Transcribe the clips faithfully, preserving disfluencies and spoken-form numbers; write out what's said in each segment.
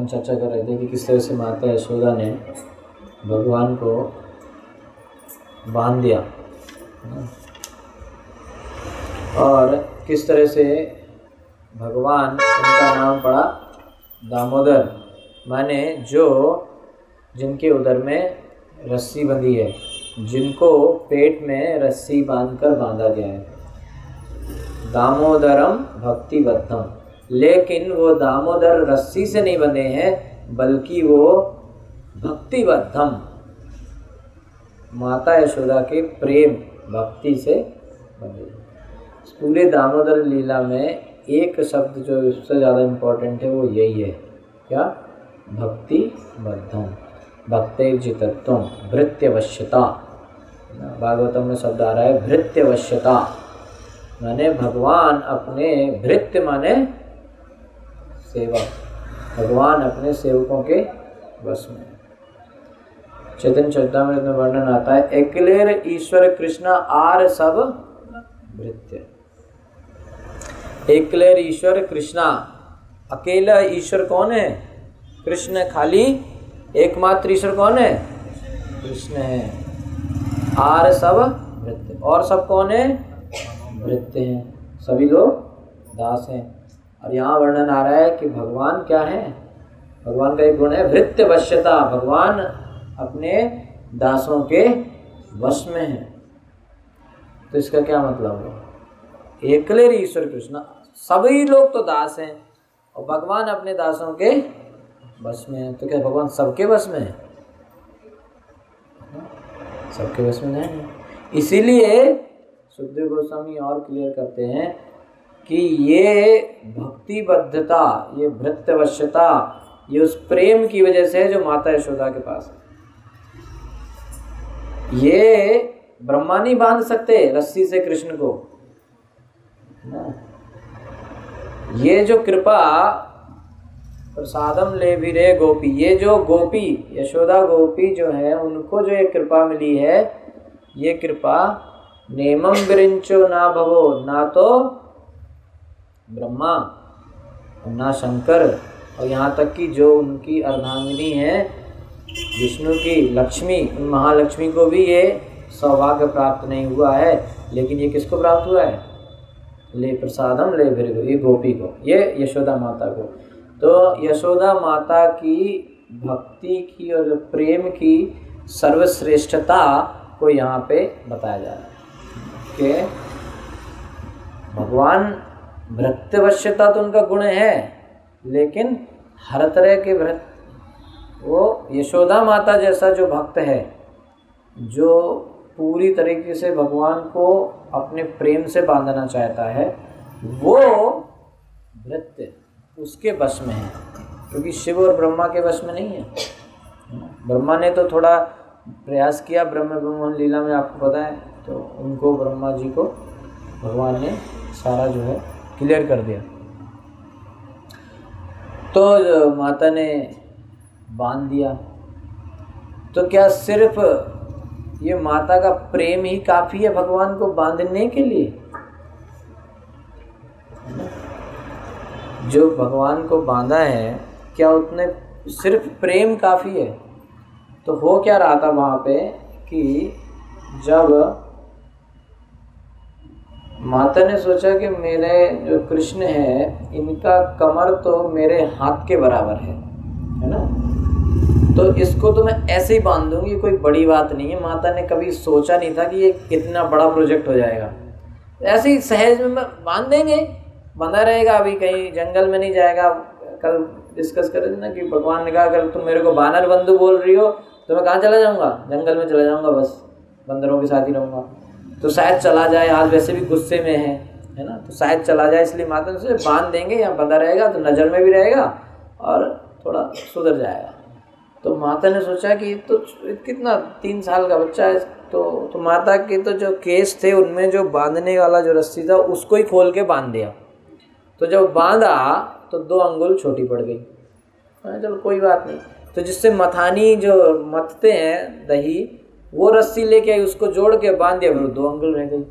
चर्चा कर रहे थे कि किस तरह से माता यशोदा ने भगवान को बांध दिया और किस तरह से भगवान, उनका नाम पड़ा दामोदर, माने जो जिनके उदर में रस्सी बंधी है, जिनको पेट में रस्सी बांधकर बांधा गया है। दामोदरम भक्तिबद्धम, लेकिन वो दामोदर रस्सी से नहीं बंधे हैं, बल्कि वो भक्तिबद्धम, माता यशोदा के प्रेम भक्ति से बंधे। पूरे दामोदर लीला में एक शब्द जो सबसे ज़्यादा इम्पोर्टेंट है वो यही है, क्या? भक्तिबद्धम, भक्तिर्जितत्वम, भृत्यवश्यता। भागवतम में शब्द आ रहा है भृत्यवश्यता, माने भगवान अपने, भृत्य माने सेवक, भगवान अपने सेवकों के वश में। चैतन्य चरितामृत में वर्णन आता है, एकलेर ईश्वर कृष्ण आर सब भृत्य। एकलेर ईश्वर कृष्णा, अकेला ईश्वर कौन है? कृष्ण। खाली एकमात्र ईश्वर कौन है? कृष्ण है। आर सब भृत्य, और सब कौन है? भृत्य हैं, सभी लोग दास हैं। और यहाँ वर्णन आ रहा है कि भगवान क्या है? भगवान का एक गुण है भृत्यवश्यता, भगवान अपने दासों के वश में है। तो इसका क्या मतलब है? एकले ईश्वर कृष्ण, सभी लोग तो दास हैं और भगवान अपने दासों के वश में है। तो क्या भगवान सबके वश में है? सबके वश में नहीं। इसीलिए सुखदेव गोस्वामी और क्लियर करते हैं कि ये भक्तिबद्धता, ये भृत्यवश्यता, ये उस प्रेम की वजह से है जो माता यशोदा के पास है। ये ब्रह्मा नहीं बांध सकते रस्सी से कृष्ण को ना। ये जो कृपा, प्रसादम ले भी रे गोपी, ये जो गोपी, यशोदा गोपी जो है, उनको जो ये कृपा मिली है, ये कृपा नेमम विरिंचो ना भवो, ना तो ब्रह्मा ना शंकर, और यहाँ तक कि जो उनकी अर्धांगिनी है विष्णु की लक्ष्मी, उन महालक्ष्मी को भी ये सौभाग्य प्राप्त नहीं हुआ है। लेकिन ये किसको प्राप्त हुआ है? ले प्रसादम ले भृगु, ये गोपी को, ये यशोदा माता को। तो यशोदा माता की भक्ति की और प्रेम की सर्वश्रेष्ठता को यहाँ पे बताया जा रहा है कि भगवान, भृत्यवश्यता तो उनका गुण है, लेकिन हर तरह के भृत्य, वो यशोदा माता जैसा जो भक्त है, जो पूरी तरीके से भगवान को अपने प्रेम से बांधना चाहता है, वो भृत्य उसके वश में है, क्योंकि शिव और ब्रह्मा के वश में नहीं है। ब्रह्मा ने तो थोड़ा प्रयास किया, ब्रह्म ब्रह्मन लीला में आपको पता है, तो उनको, ब्रह्मा जी को भगवान ने सारा जो है क्लियर कर दिया। तो माता ने बांध दिया। तो क्या सिर्फ ये माता का प्रेम ही काफ़ी है भगवान को बांधने के लिए? जो भगवान को बांधा है, क्या उतने सिर्फ प्रेम काफ़ी है? तो हो क्या रहा था वहाँ पे कि जब माता ने सोचा कि मेरे जो कृष्ण है, इनका कमर तो मेरे हाथ के बराबर है, है ना, तो इसको तो मैं ऐसे ही बांध दूंगी, कोई बड़ी बात नहीं है। माता ने कभी सोचा नहीं था कि ये कितना बड़ा प्रोजेक्ट हो जाएगा। ऐसे ही सहज में बांध देंगे, बंधा रहेगा, अभी कहीं जंगल में नहीं जाएगा। कल डिस्कस कर रहे थे ना कि भगवान ने कहा अगर तुम मेरे को बानर बंधु बोल रही हो तो मैं कहाँ चला जाऊँगा? जंगल में चला जाऊँगा, बस बंदरों के साथ ही रहूँगा। तो शायद चला जाए, आज वैसे भी गुस्से में है, है ना, तो शायद चला जाए, इसलिए माता ने सोचा बांध देंगे, यहाँ बंधा रहेगा तो नज़र में भी रहेगा और थोड़ा सुधर जाएगा। तो माता ने सोचा कि तो कितना, तीन साल का बच्चा है, तो तो माता के तो जो केस थे उनमें जो बांधने वाला जो रस्सी था उसको ही खोल के बांध दिया। तो जब बांधा तो दो अंगुल छोटी पड़ गई। चलो कोई बात नहीं। तो जिससे मथानी जो मथते हैं दही, वो रस्सी लेके आई, उसको जोड़ के बांध दिया, फिर दो अंगुल रह गई।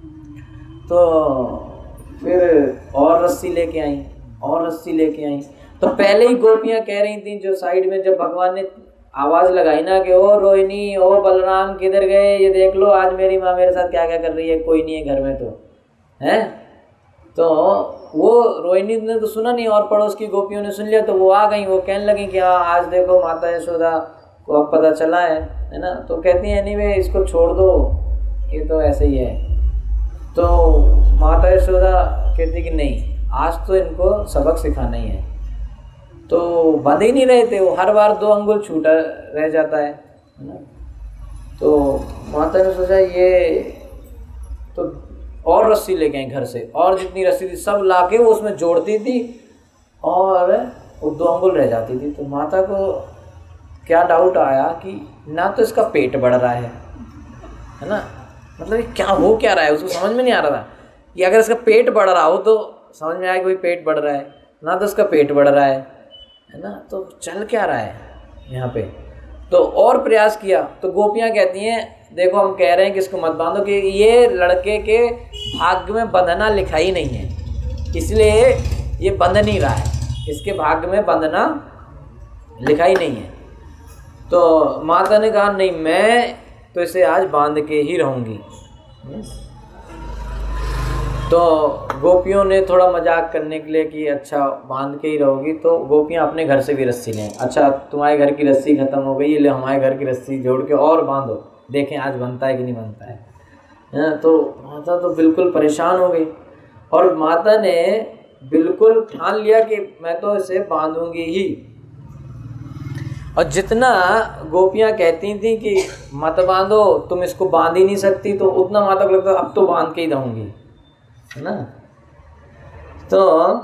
तो फिर और रस्सी लेके आई, और रस्सी लेके आई, तो पहले ही गोपियां कह रही थी जो साइड में, जब भगवान ने आवाज लगाई ना कि ओ रोहिणी, ओ बलराम किधर गए, ये देख लो आज मेरी माँ मेरे साथ क्या क्या कर रही है, कोई नहीं है घर में तो है। तो वो रोहिणी ने तो सुना नहीं और पड़ोस की गोपियों ने सुन लिया, तो वो आ गई, वो कहने लगी कि हाँ आज देखो माता यशोदा को अब पता चला है है ना। तो कहती है एनीवे इसको छोड़ दो, ये तो ऐसे ही है। तो माता यशोदा कहती कि नहीं, आज तो इनको सबक सिखाना ही है। तो बंध ही नहीं रहे थे, वो हर बार दो अंगुल छूटा रह जाता है ना। तो माता ने सोचा ये तो और रस्सी ले गए घर से, और जितनी रस्सी थी सब लाके वो उसमें जोड़ती थी और वो दो अंगुल रह जाती थी। तो माता को क्या डाउट आया कि ना तो इसका पेट बढ़ रहा है है ना, मतलब ये क्या हो क्या रहा है, उसको समझ में नहीं आ रहा था कि अगर इसका पेट बढ़ रहा हो तो समझ में आया कि भाई पेट बढ़ रहा है, ना तो इसका पेट बढ़ रहा है है ना, तो चल क्या रहा है यहाँ पे। तो और प्रयास किया तो गोपियाँ कहती हैं देखो हम कह रहे हैं कि इसको मत बांधो, कि ये लड़के के भाग्य में बंधना लिखा ही नहीं है, इसलिए ये बंध नहीं रहा है, इसके भाग्य में बंधना लिखा ही नहीं है। तो माता ने कहा नहीं, मैं तो इसे आज बांध के ही रहूँगी। तो गोपियों ने थोड़ा मजाक करने के लिए कि अच्छा बांध के ही रहोगी, तो गोपियाँ अपने घर से भी रस्सी लें, अच्छा तुम्हारे घर की रस्सी ख़त्म हो गई, ले हमारे घर की रस्सी जोड़ के और बांधो, देखें आज बनता है कि नहीं बनता है है। तो माता तो बिल्कुल परेशान हो गई और माता ने बिल्कुल ठान लिया कि मैं तो इसे बांधूंगी ही। और जितना गोपियाँ कहती थी कि मत बांधो, तुम इसको बांध ही नहीं सकती, तो उतना माता को लगता अब तो बांध के ही रहूँगी, है ना। तो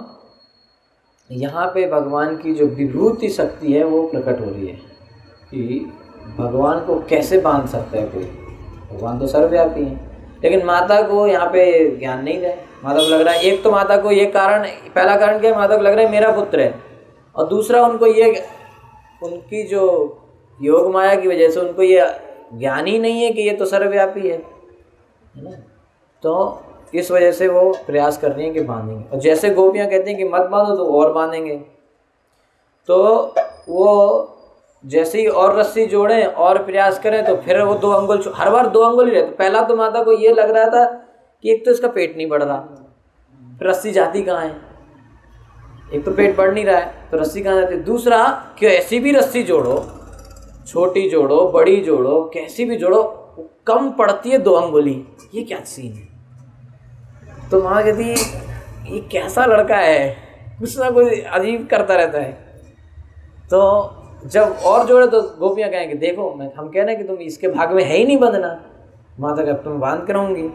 यहाँ पे भगवान की जो विभूति शक्ति है वो प्रकट हो रही है कि भगवान को कैसे बांध सकता है कोई, भगवान तो सर्वव्यापी है। लेकिन माता को यहाँ पे ज्ञान नहीं है। माता को लग रहा है, एक तो माता को ये कारण, पहला कारण क्या है, माता को लग रहा है मेरा पुत्र है, और दूसरा उनको ये, उनकी जो योग माया की वजह से उनको ये ज्ञान ही नहीं है कि ये तो सर्वव्यापी है, है ना। तो इस वजह से वो प्रयास कर रही हैं कि बांधेंगे, और जैसे गोपियाँ कहती हैं कि मत बांधो तो और बांधेंगे। तो वो जैसे ही और रस्सी जोड़ें और प्रयास करें तो फिर वो दो अंगुल, हर बार दो अंगुल ही रहते। पहला तो माता को ये लग रहा था कि एक तो इसका पेट नहीं बढ़ रहा, फिर रस्सी जाती कहाँ है, एक तो पेट बढ़ नहीं रहा है तो रस्सी कहाँ जाती है। दूसरा कि ऐसी भी रस्सी जोड़ो, छोटी जोड़ो बड़ी जोड़ो, कैसी भी जोड़ो, कम पड़ती है दो अंगुली, ये क्या सीन है। तो माँ कहती ये कैसा लड़का है, कुछ ना कुछ अजीब करता रहता है। तो जब और जोड़े तो गोपियाँ कहेंगे देखो मैं हम कह रहे हैं कि तुम इसके भाग में है ही नहीं बंधना। माता का तुम बांध कर रहूँगी।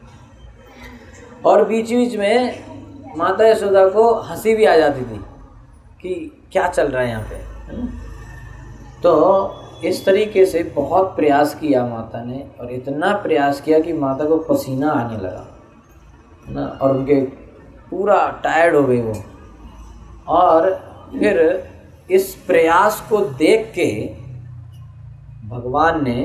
और बीच बीच में माता यशोदा को हंसी भी आ जाती थी कि क्या चल रहा है यहाँ पे। तो इस तरीके से बहुत प्रयास किया माता ने, और इतना प्रयास किया कि माता को पसीना आने लगा है ना, और उनके पूरा टायर्ड हो गई वो। और फिर इस प्रयास को देख के भगवान ने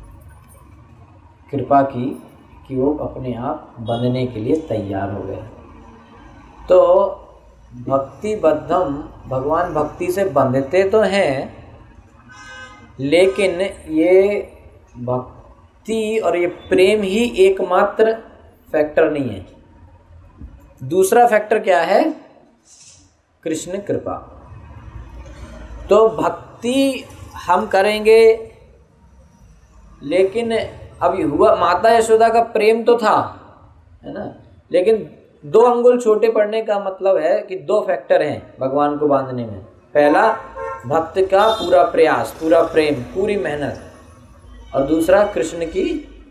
कृपा की कि वो अपने आप बंधने के लिए तैयार हो गए। तो भक्ति बद्धम, भगवान भक्ति से बंधते तो हैं, लेकिन ये भक्ति और ये प्रेम ही एकमात्र फैक्टर नहीं है। दूसरा फैक्टर क्या है? कृष्ण कृपा। तो भक्ति हम करेंगे, लेकिन अभी हुआ माता यशोदा का प्रेम तो था, है ना, लेकिन दो अंगुल छोटे पड़ने का मतलब है कि दो फैक्टर हैं भगवान को बांधने में। पहला भक्त का पूरा प्रयास, पूरा प्रेम, पूरी मेहनत, और दूसरा कृष्ण की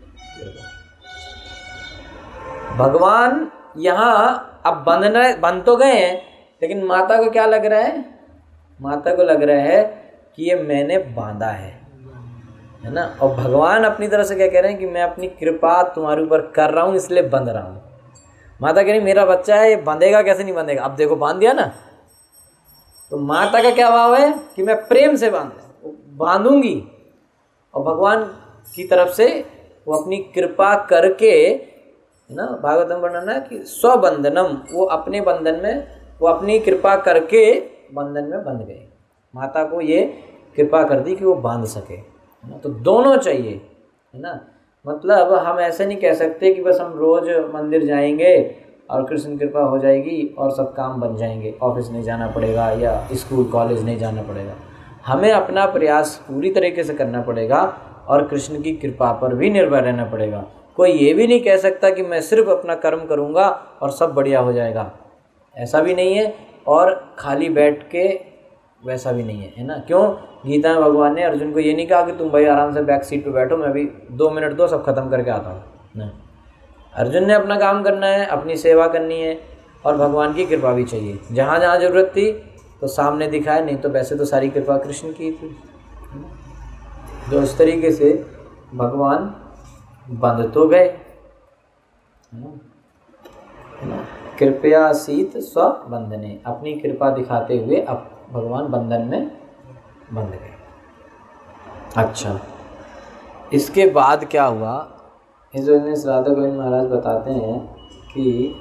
भगवान यहाँ अब बंधना बंध तो गए हैं, लेकिन माता को क्या लग रहा है? माता को लग रहा है कि ये मैंने बांधा है, है ना। और भगवान अपनी तरफ से क्या कह रहे हैं कि मैं अपनी कृपा तुम्हारे ऊपर कर रहा हूँ, इसलिए बंध रहा हूँ। माता कह रही मेरा बच्चा है, ये बंधेगा कैसे नहीं बंधेगा, अब देखो बांध दिया ना। तो माता का क्या भाव है कि मैं प्रेम से बांध बांधूंगी, और भगवान की तरफ से वो अपनी कृपा करके, है ना, भागवतम वर्णन है कि स्वबंधनम, वो अपने बंधन में वो अपनी कृपा करके बंधन में बंध गए, माता को ये कृपा कर दी कि वो बांध सके, है ना। तो दोनों चाहिए, है ना। मतलब हम ऐसे नहीं कह सकते कि बस हम रोज़ मंदिर जाएंगे और कृष्ण कृपा हो जाएगी और सब काम बन जाएंगे, ऑफिस नहीं जाना पड़ेगा या स्कूल कॉलेज नहीं जाना पड़ेगा। हमें अपना प्रयास पूरी तरीके से करना पड़ेगा और कृष्ण की कृपा पर भी निर्भर रहना पड़ेगा। कोई ये भी नहीं कह सकता कि मैं सिर्फ अपना कर्म करूँगा और सब बढ़िया हो जाएगा, ऐसा भी नहीं है। और खाली बैठ के वैसा भी नहीं है, है ना। क्यों? गीता में भगवान ने अर्जुन को ये नहीं कहा कि तुम भाई आराम से बैक सीट पे बैठो, मैं अभी दो मिनट दो सब खत्म करके आता हूँ, नहीं। अर्जुन ने अपना काम करना है, अपनी सेवा करनी है और भगवान की कृपा भी चाहिए। जहाँ जहाँ जरूरत थी तो सामने दिखाए, नहीं तो वैसे तो सारी कृपा कृष्ण की थी। तो इस तरीके से भगवान बंध तो गए, है ना। कृपया सीत स्व बंधने, अपनी कृपा दिखाते हुए अब भगवान बंधन में बंध गए। अच्छा, इसके बाद क्या हुआ, इस वजह से राधा गोविंद महाराज बताते हैं कि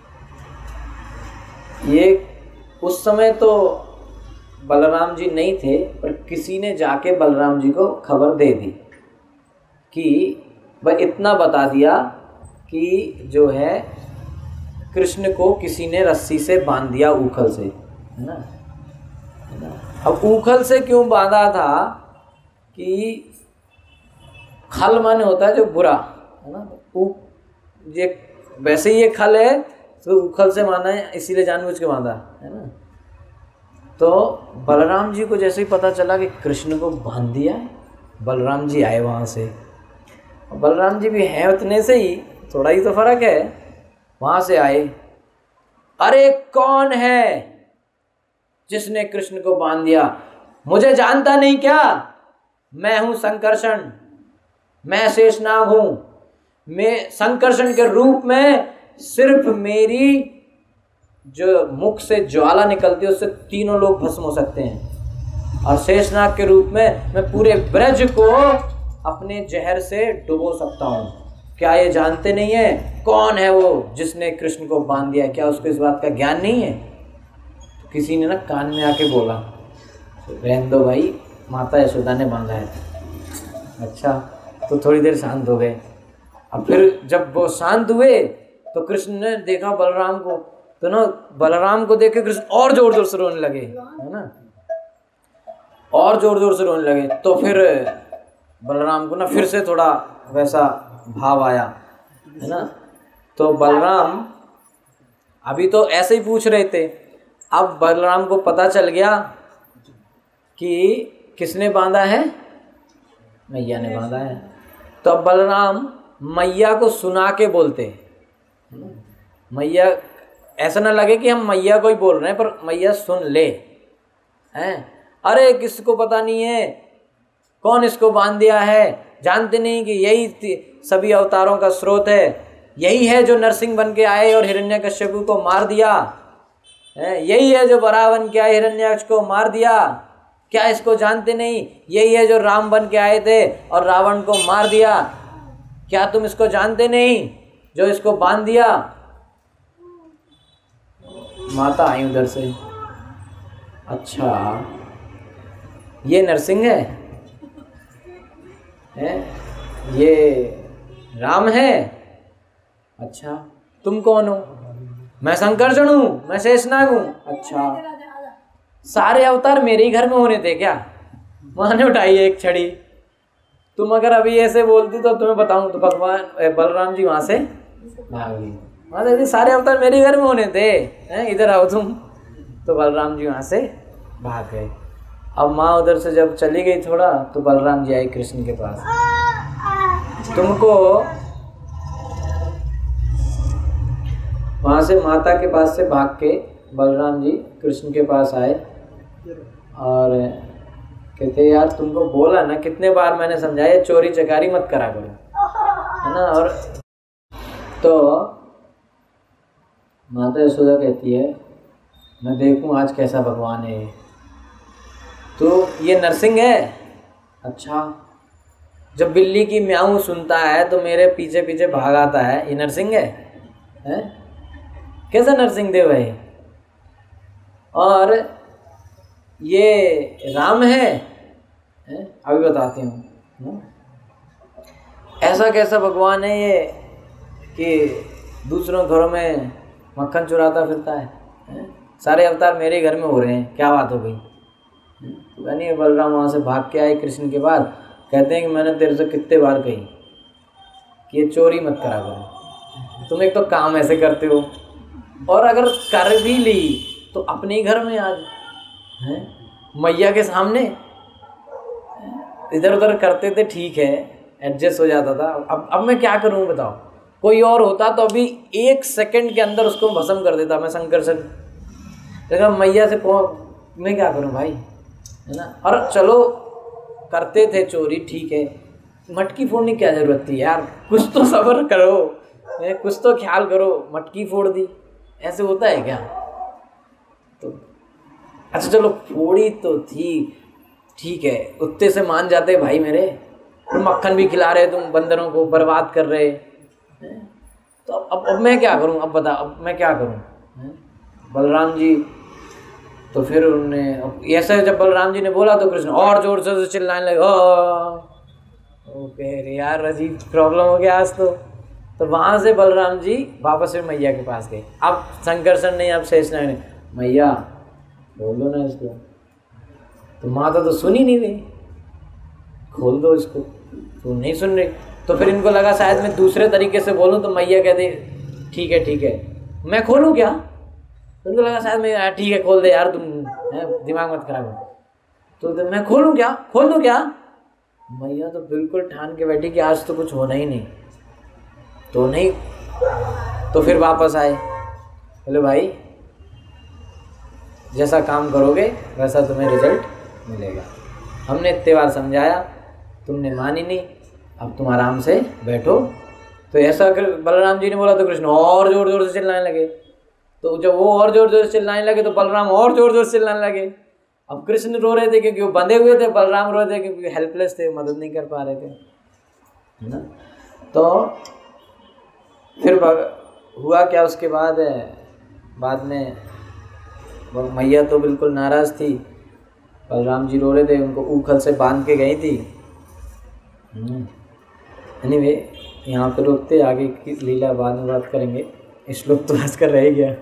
ये उस समय तो बलराम जी नहीं थे, पर किसी ने जाके बलराम जी को खबर दे दी कि वह इतना बता दिया कि जो है कृष्ण को किसी ने रस्सी से बांध दिया, ऊखल से, है ना। अब ऊखल से क्यों बांधा था कि खल माने होता है जो बुरा, है ना। ऊ ये वैसे ही ये खल है तो ऊखल से बांधा है, इसीलिए जानबूझ के बांधा, है ना। तो बलराम जी को जैसे ही पता चला कि कृष्ण को बांध दिया है, बलराम जी आए वहाँ से। बलराम जी भी हैं उतने से ही, थोड़ा ही तो फर्क है, वहाँ से आए। अरे कौन है जिसने कृष्ण को बांध दिया? मुझे जानता नहीं क्या? मैं हूँ संकर्षण, मैं शेषनाग हूँ। मैं संकर्षण के रूप में सिर्फ मेरी जो मुख से ज्वाला निकलती है उससे तीनों लोग भस्म हो सकते हैं, और शेषनाग के रूप में मैं पूरे ब्रज को अपने जहर से डुबो सकता हूँ। क्या ये जानते नहीं है कौन है वो जिसने कृष्ण को बांध दिया? क्या उसको इस बात का ज्ञान नहीं है? तो किसी ने ना कान में आके बोला, रहने दो भाई, माता यशोदा ने बांधा है। अच्छा, तो थोड़ी देर शांत हो गए। अब फिर जब वो शांत हुए तो कृष्ण ने देखा बलराम को, तो ना बलराम को देख के कृष्ण और जोर जोर से रोने लगे, है ना, और जोर जोर से रोने लगे। तो फिर बलराम को ना फिर से थोड़ा वैसा भाव आया, है ना। तो बलराम अभी तो ऐसे ही पूछ रहे थे, अब बलराम को पता चल गया कि किसने बांधा है, मैया ने बांधा है। तो अब बलराम मैया को सुना के बोलते, मैया ऐसा ना लगे कि हम मैया को ही बोल रहे हैं, पर मैया सुन ले, हैं। अरे किसको पता नहीं है कौन इसको बांध दिया है? जानते नहीं कि यही सभी अवतारों का स्रोत है, यही है जो नरसिंह बन के आए और हिरण्यकश्यप को मार दिया है, यही है जो वराह बन के आए हिरण्याक्ष को मार दिया। क्या इसको जानते नहीं? यही है जो राम बन के आए थे और रावण को मार दिया। क्या तुम इसको जानते नहीं जो इसको बांध दिया? माता आई उधर से, अच्छा ये नरसिंह है, है ये राम है? अच्छा तुम कौन हो? मैं संकर्षण हूँ, मैं शेषनाग हूँ। अच्छा, सारे अवतार मेरे ही घर में होने थे क्या? माने उठाई एक छड़ी। तुम अगर अभी ऐसे बोलती तो तुम्हें बताऊं तो भगवान बलराम जी वहाँ से भाग गई, वहाँ से सारे अवतार मेरे घर में होने थे, हैं इधर आओ तुम। तो बलराम जी वहाँ से भाग गए। अब माँ उधर से जब चली गई थोड़ा, तो बलराम जी आए कृष्ण के पास। तुमको वहाँ से माता के पास से भाग के बलराम जी कृष्ण के पास आए और कहते यार तुमको बोला ना, कितने बार मैंने समझाया चोरी चकारी मत करा करो, है ना। और तो माता यशोदा कहती है मैं देखूं आज कैसा भगवान है। तो ये नरसिंह है? अच्छा, जब बिल्ली की म्याऊं सुनता है तो मेरे पीछे पीछे भाग आता है, ये नरसिंह है, है? कैसा नरसिंह देव है? और ये राम है, है? अभी बताती हूँ। ऐसा कैसा भगवान है ये कि दूसरों घरों में मक्खन चुराता फिरता है, है? सारे अवतार मेरे घर में हो रहे हैं, क्या बात हो गई? तो नहीं, बलराम वहाँ से भाग के आए कृष्ण के बाद, कहते हैं कि मैंने तेरे से कितने बार कही कि ये चोरी मत करा करो, तुम एक तो काम ऐसे करते हो, और अगर कर भी ली तो अपने ही घर में आज हैं मैया के सामने। इधर उधर करते थे, ठीक है, एडजस्ट हो जाता था। अब अब मैं क्या करूं बताओ? कोई और होता तो अभी एक सेकंड के अंदर उसको भस्म कर देता मैं, संकर्षण। लेकिन मैया से मैं क्या करूं भाई, है ना? और चलो करते थे चोरी, ठीक है, मटकी फोड़ने की क्या जरूरत थी यार? कुछ तो सब्र करो, कुछ तो ख्याल करो, मटकी फोड़ दी, ऐसे होता है क्या? तो अच्छा चलो फोड़ी तो थी, ठीक है, उत्ते से मान जाते भाई मेरे, फिर मक्खन भी खिला रहे तुम, बंदरों को बर्बाद कर रहे हैं। तो अब अब, अब मैं क्या करूं? अब बता, अब मैं क्या करूं? है? बलराम जी तो फिर उन्होंने ऐसे, जब बलराम जी ने बोला तो कृष्ण और जोर से चिल्लाने लगे, ओके यार अजीब प्रॉब्लम हो गया आज तो। तो वहाँ से बलराम जी वापस फिर मैया के पास गए। अब संकर्षण नहीं, अब शेषनाग ने, मैया बोल दो ना इसको। तो माता तो सुन ही नहीं रही, खोल दो इसको, तो नहीं सुन रही। तो फिर इनको लगा शायद मैं दूसरे तरीके से बोलूँ तो मैया कहते ठीक है ठीक है, मैं खोलूँ क्या? तो उनको लगा शायद मैं, ठीक है खोल दे यार, तुम है, दिमाग मत खराब हो। तो, तो मैं खोलूँ क्या, खोल दूँ क्या? मैया तो बिल्कुल ठान के बैठी कि आज तो कुछ होना ही नहीं, तो नहीं। तो फिर वापस आए, बोले भाई जैसा काम करोगे वैसा तुम्हें रिजल्ट मिलेगा। हमने इतने बार समझाया, तुमने मानी नहीं, अब तुम आराम से बैठो। तो ऐसा कर बलराम जी ने बोला तो कृष्ण और जोर जोर से चिल्लाने लगे। तो जब वो और जोर जोर से चिल्लाने लगे तो बलराम और जोर जोर से चिल्लाने लगे। अब कृष्ण रो रहे थे क्योंकि वो बंधे हुए थे, बलराम रो रहे थे क्योंकि हेल्पलेस थे, मदद नहीं कर पा रहे थे, है ना? तो फिर हुआ क्या उसके बाद? बाद में मैया तो बिल्कुल नाराज़ थी, बलराम जी रो रहे थे, उनको ऊखल से बांध के गई थी। एनीवे यहाँ पे रोकते, आगे की लीला बाद में बात करेंगे, श्लोक तो आज कर रह गया।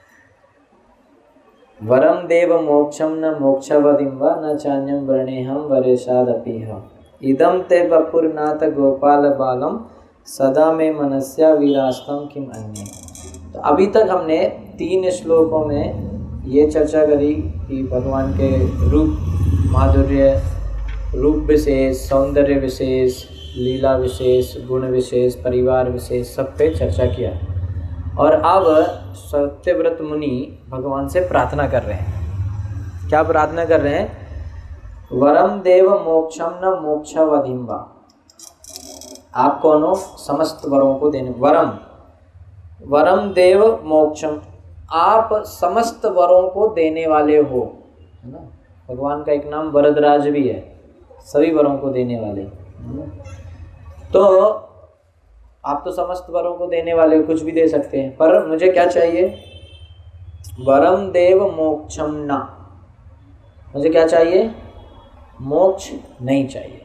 वरम देव मोक्षम न मोक्षवदिं वा न चान्यम वृणेहम वरेशादपीह इदम ते बपुरनाथ गोपाल बालम सदा में मनस्या विरास्तम किम अन्य। तो अभी तक हमने तीन श्लोकों में ये चर्चा करी कि भगवान के रूप माधुर्य, रूप विशेष, सौंदर्य विशेष, लीला विशेष, गुण विशेष, परिवार विशेष, सब पे चर्चा किया। और अब सत्यव्रत मुनि भगवान से प्रार्थना कर रहे हैं। क्या प्रार्थना कर रहे हैं? वरम देव मोक्षम न मोक्षवधिं वा, आप कौन हो? समस्त वरों को देने, वरम वरम देव मोक्षम, आप समस्त वरों को देने वाले हो, है ना? भगवान का एक नाम वरदराज भी है, सभी वरों को देने वाले। तो आप तो समस्त वरों को देने वाले हो, कुछ भी दे सकते हैं, पर मुझे क्या चाहिए? वरम देव मोक्षम न, मुझे क्या चाहिए? मोक्ष नहीं चाहिए।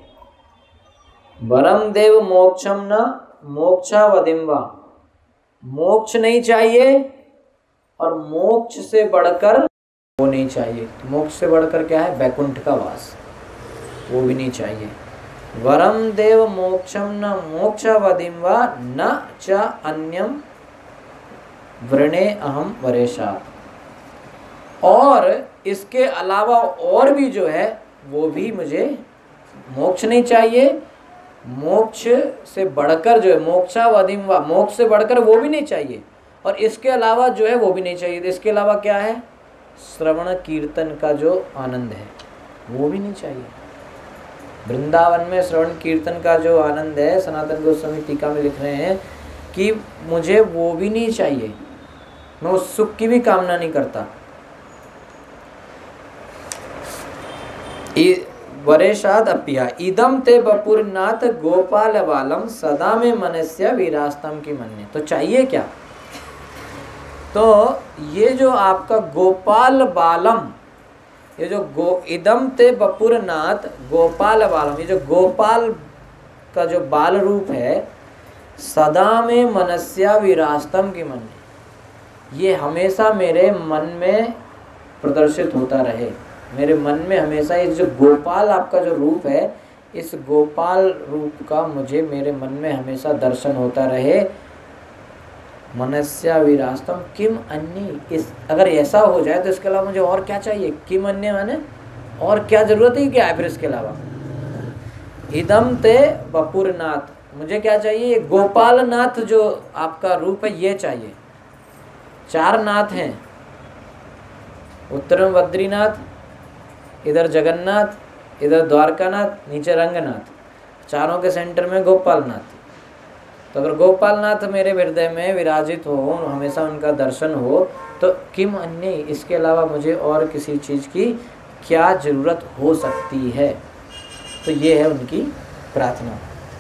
वरम देव मोक्षम न मोक्षावधिं वा, मोक्ष नहीं चाहिए और मोक्ष से बढ़कर वो नहीं चाहिए। मोक्ष से बढ़कर क्या है? वैकुंठ का वास, वो भी नहीं चाहिए। वरम देव मोक्षम न मोक्षावधिं वा न च अन्यम वृणे अहम वरेशा, और इसके अलावा और भी जो है वो भी मुझे मोक्ष नहीं चाहिए। मोक्ष से बढ़कर जो है मोक्षावधिं वा, मोक्ष से बढ़कर वो भी नहीं चाहिए, और इसके अलावा जो है वो भी नहीं चाहिए। तो इसके अलावा क्या है? श्रवण कीर्तन का जो आनंद है वो भी नहीं चाहिए। वृंदावन में श्रवण कीर्तन का जो आनंद है, सनातन गोस्वामी टीका में लिख रहे हैं कि मुझे वो भी नहीं चाहिए, मैं उस सुख की भी कामना नहीं करता। वरेशाद अपिया इदम ते बपुरनाथ गोपाल बालम सदा में मनस्य विरास्तम की मन्य। तो चाहिए क्या? तो ये जो आपका गोपाल बालम, ये जो गो इदम ते बपुरनाथ गोपाल बालम, ये जो गोपाल का जो बाल रूप है, सदा में मनस्या विरास्तम की मन, ये हमेशा मेरे मन में प्रदर्शित होता रहे, मेरे मन में हमेशा ये जो गोपाल आपका जो रूप है, इस गोपाल रूप का मुझे मेरे मन में हमेशा दर्शन होता रहे। मनस्या विरास्तम किम अन्य, इस अगर ऐसा हो जाए तो इसके अलावा मुझे और क्या चाहिए? किम अन्य माने और क्या जरूरत ही क्या है फिर इसके अलावा? इदम ते बपुरनाथ, मुझे क्या चाहिए? गोपाल नाथ जो आपका रूप है ये चाहिए। चार नाथ हैं, उत्तर में बद्रीनाथ, इधर जगन्नाथ, इधर द्वारकानाथ, नीचे रंगनाथ, चारों के सेंटर में गोपालनाथ। तो अगर गोपालनाथ मेरे हृदय में विराजित हो, हमेशा उनका दर्शन हो, तो किम अन्य, इसके अलावा मुझे और किसी चीज़ की क्या जरूरत हो सकती है? तो ये है उनकी प्रार्थना।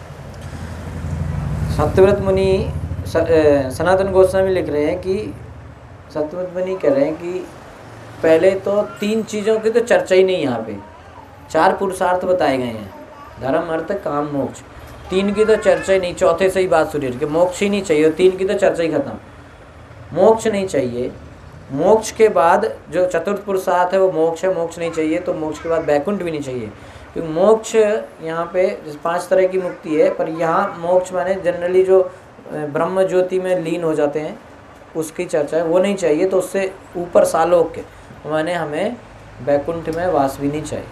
सत्यव्रत मुनि सनातन गोस्वामी लिख रहे हैं कि सत्यव्रत मुनि कह रहे हैं कि पहले तो तीन चीज़ों की तो चर्चा ही नहीं, यहाँ पे चार पुरुषार्थ बताए गए हैं, धर्म अर्थ काम मोक्ष, तीन की तो चर्चा ही नहीं। चौथे से ही बात शुरू कि मोक्ष ही नहीं चाहिए, तीन की तो चर्चा ही खत्म, मोक्ष नहीं चाहिए। मोक्ष के बाद जो चतुर्थ पुरुषार्थ है वो मोक्ष है, मोक्ष नहीं चाहिए, तो मोक्ष के बाद वैकुंठ भी नहीं चाहिए, क्योंकि मोक्ष यहाँ पे पांच तरह की मुक्ति है, पर यहाँ मोक्ष माने जनरली जो ब्रह्म ज्योति में लीन हो जाते हैं उसकी चर्चा है, वो नहीं चाहिए। तो उससे ऊपर सालोक के माने हमें वैकुंठ में वास भी नहीं चाहिए।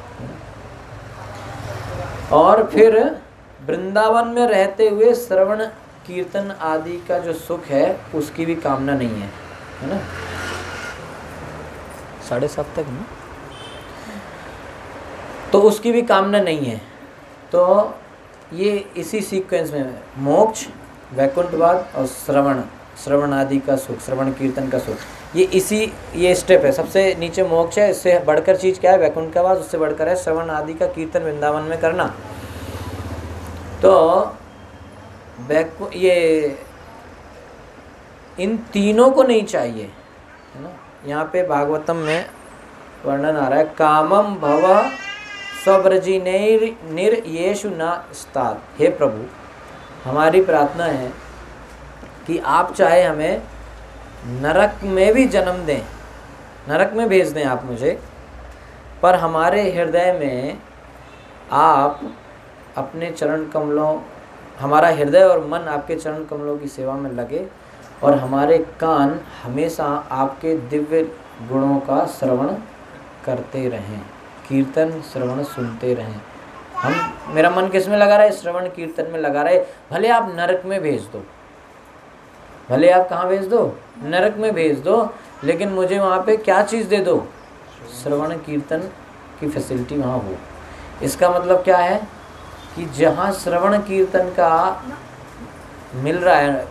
और फिर वृंदावन में रहते हुए श्रवण कीर्तन आदि का जो सुख है उसकी भी कामना नहीं है, है ना? साढ़े सात तक ना, तो उसकी भी कामना नहीं है। तो ये इसी सीक्वेंस में मोक्ष, वैकुंठवाद और श्रवण श्रवण आदि का सुख, श्रवण कीर्तन का सुख, ये इसी ये स्टेप है। सबसे नीचे मोक्ष है, इससे बढ़कर चीज़ क्या है? वैकुंठ का वास, उससे बढ़कर है श्रवण आदि का कीर्तन वृंदावन में करना। तो वैकु ये इन तीनों को नहीं चाहिए, है ना? यहाँ पे भागवतम में वर्णन आ रहा है, कामम भव स्वव्रजी निर निर येषु न स्तात। हे प्रभु, हमारी प्रार्थना है कि आप चाहे हमें नरक में भी जन्म दें, नरक में भेज दें आप मुझे, पर हमारे हृदय में आप अपने चरण कमलों, हमारा हृदय और मन आपके चरण कमलों की सेवा में लगे, और हमारे कान हमेशा आपके दिव्य गुणों का श्रवण करते रहें, कीर्तन श्रवण सुनते रहें। हम मेरा मन किस में लगा रहे? श्रवण कीर्तन में लगा रहे। भले आप नरक में भेज दो, भले आप कहाँ भेज दो? नरक में भेज दो, लेकिन मुझे वहाँ पे क्या चीज़ दे दो? श्रवण कीर्तन की फैसिलिटी वहाँ हो। इसका मतलब क्या है कि जहाँ श्रवण कीर्तन का मिल रहा है,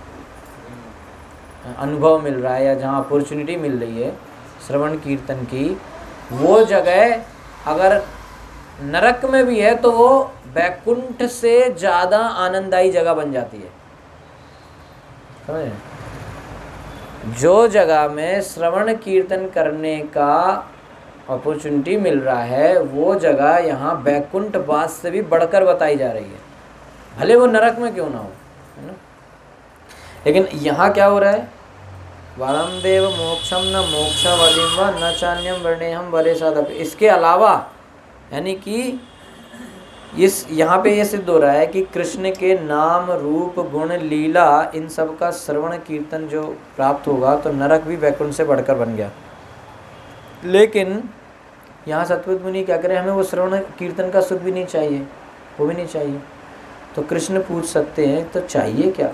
अनुभव मिल रहा है, या जहाँ अपॉर्चुनिटी मिल रही है श्रवण कीर्तन की, वो जगह अगर नरक में भी है तो वो वैकुंठ से ज़्यादा आनंददायी जगह बन जाती है। समझे? जो जगह में श्रवण कीर्तन करने का अपॉर्चुनिटी मिल रहा है, वो जगह यहाँ वैकुंठ वास से भी बढ़कर बताई जा रही है, भले वो नरक में क्यों ना हो, है ना? लेकिन यहाँ क्या हो रहा है? वरम देव मोक्षम न मोक्षवलिम व न चान्यम वर्णेहम वरे साधक। इसके अलावा यानी कि इस यहाँ पे ये सिद्ध हो रहा है कि कृष्ण के नाम रूप गुण लीला इन सब का श्रवण कीर्तन जो प्राप्त होगा तो नरक भी वैकुंठ से बढ़कर बन गया। लेकिन यहाँ सतपथ मुनि क्या करें? हमें वो श्रवण कीर्तन का सुख भी नहीं चाहिए, वो भी नहीं चाहिए। तो कृष्ण पूछ सकते हैं तो चाहिए क्या?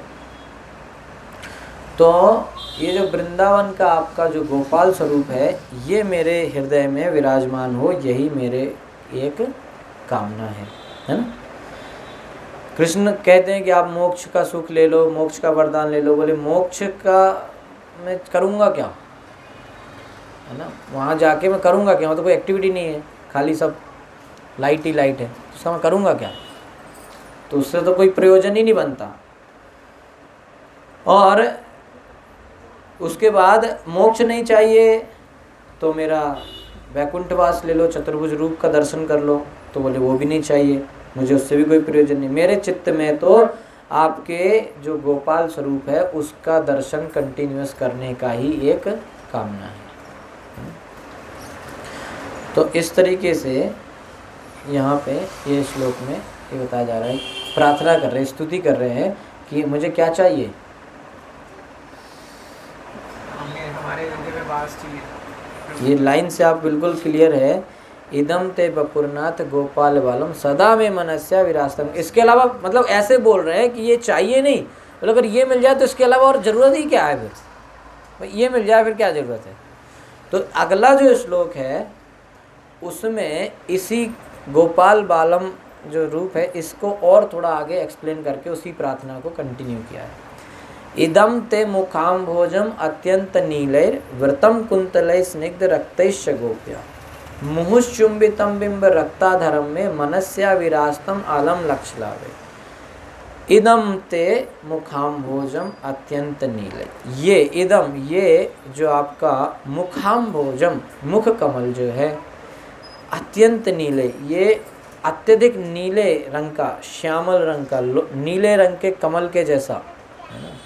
तो ये जो वृंदावन का आपका जो गोपाल स्वरूप है, ये मेरे हृदय में विराजमान हो, यही मेरे एक कामना है, है ना? कृष्ण कहते हैं कि आप मोक्ष का सुख ले लो, मोक्ष का वरदान ले लो। बोले मोक्ष का मैं करूँगा क्या, है ना? वहाँ जाके मैं करूँगा क्या? मतलब कोई एक्टिविटी नहीं है, खाली सब लाइट ही लाइट है, तो उसका मैं करूँगा क्या? तो उससे तो कोई प्रयोजन ही नहीं बनता। और उसके बाद मोक्ष नहीं चाहिए तो मेरा वैकुंठवास ले लो, चतुर्भुज रूप का दर्शन कर लो, तो बोले वो भी नहीं चाहिए, मुझे उससे भी कोई प्रयोजन नहीं। मेरे चित्त में तो आपके जो गोपाल स्वरूप है उसका दर्शन कंटिन्यूअस करने का ही एक कामना है। तो इस तरीके से यहाँ पे ये श्लोक में ये बताया जा रहा है, प्रार्थना कर रहे हैं, स्तुति कर रहे हैं कि मुझे क्या चाहिए, हमारे हृदय में वास चाहिए। ये लाइन से आप बिल्कुल क्लियर है, इदम ते बपुरनाथ गोपाल बालम सदा में मनस्या विरास्तम। इसके अलावा मतलब ऐसे बोल रहे हैं कि ये चाहिए नहीं, मतलब अगर ये मिल जाए तो इसके अलावा और ज़रूरत ही क्या है, फिर ये मिल जाए फिर क्या ज़रूरत है। तो अगला जो श्लोक है उसमें इसी गोपाल बालम जो रूप है इसको और थोड़ा आगे एक्सप्लेन करके उसी प्रार्थना को कंटिन्यू किया है। इदम ते मुखाम भोजम अत्यंत नीलैर व्रतम कुंतलै स्निग्ध रक्तैश्च गोप्या मुहुश्चुंबितम बिंब रक्ताधरम में मनस्या विरास्तम आलम लक्ष्यलावे। इदम ते मुखाम भोजम अत्यंत नीले, ये इदम ये जो आपका मुखाम भोजम मुख कमल जो है अत्यंत नीले, ये अत्यधिक नीले रंग का, श्यामल रंग का, नीले रंग के कमल के जैसा है ना।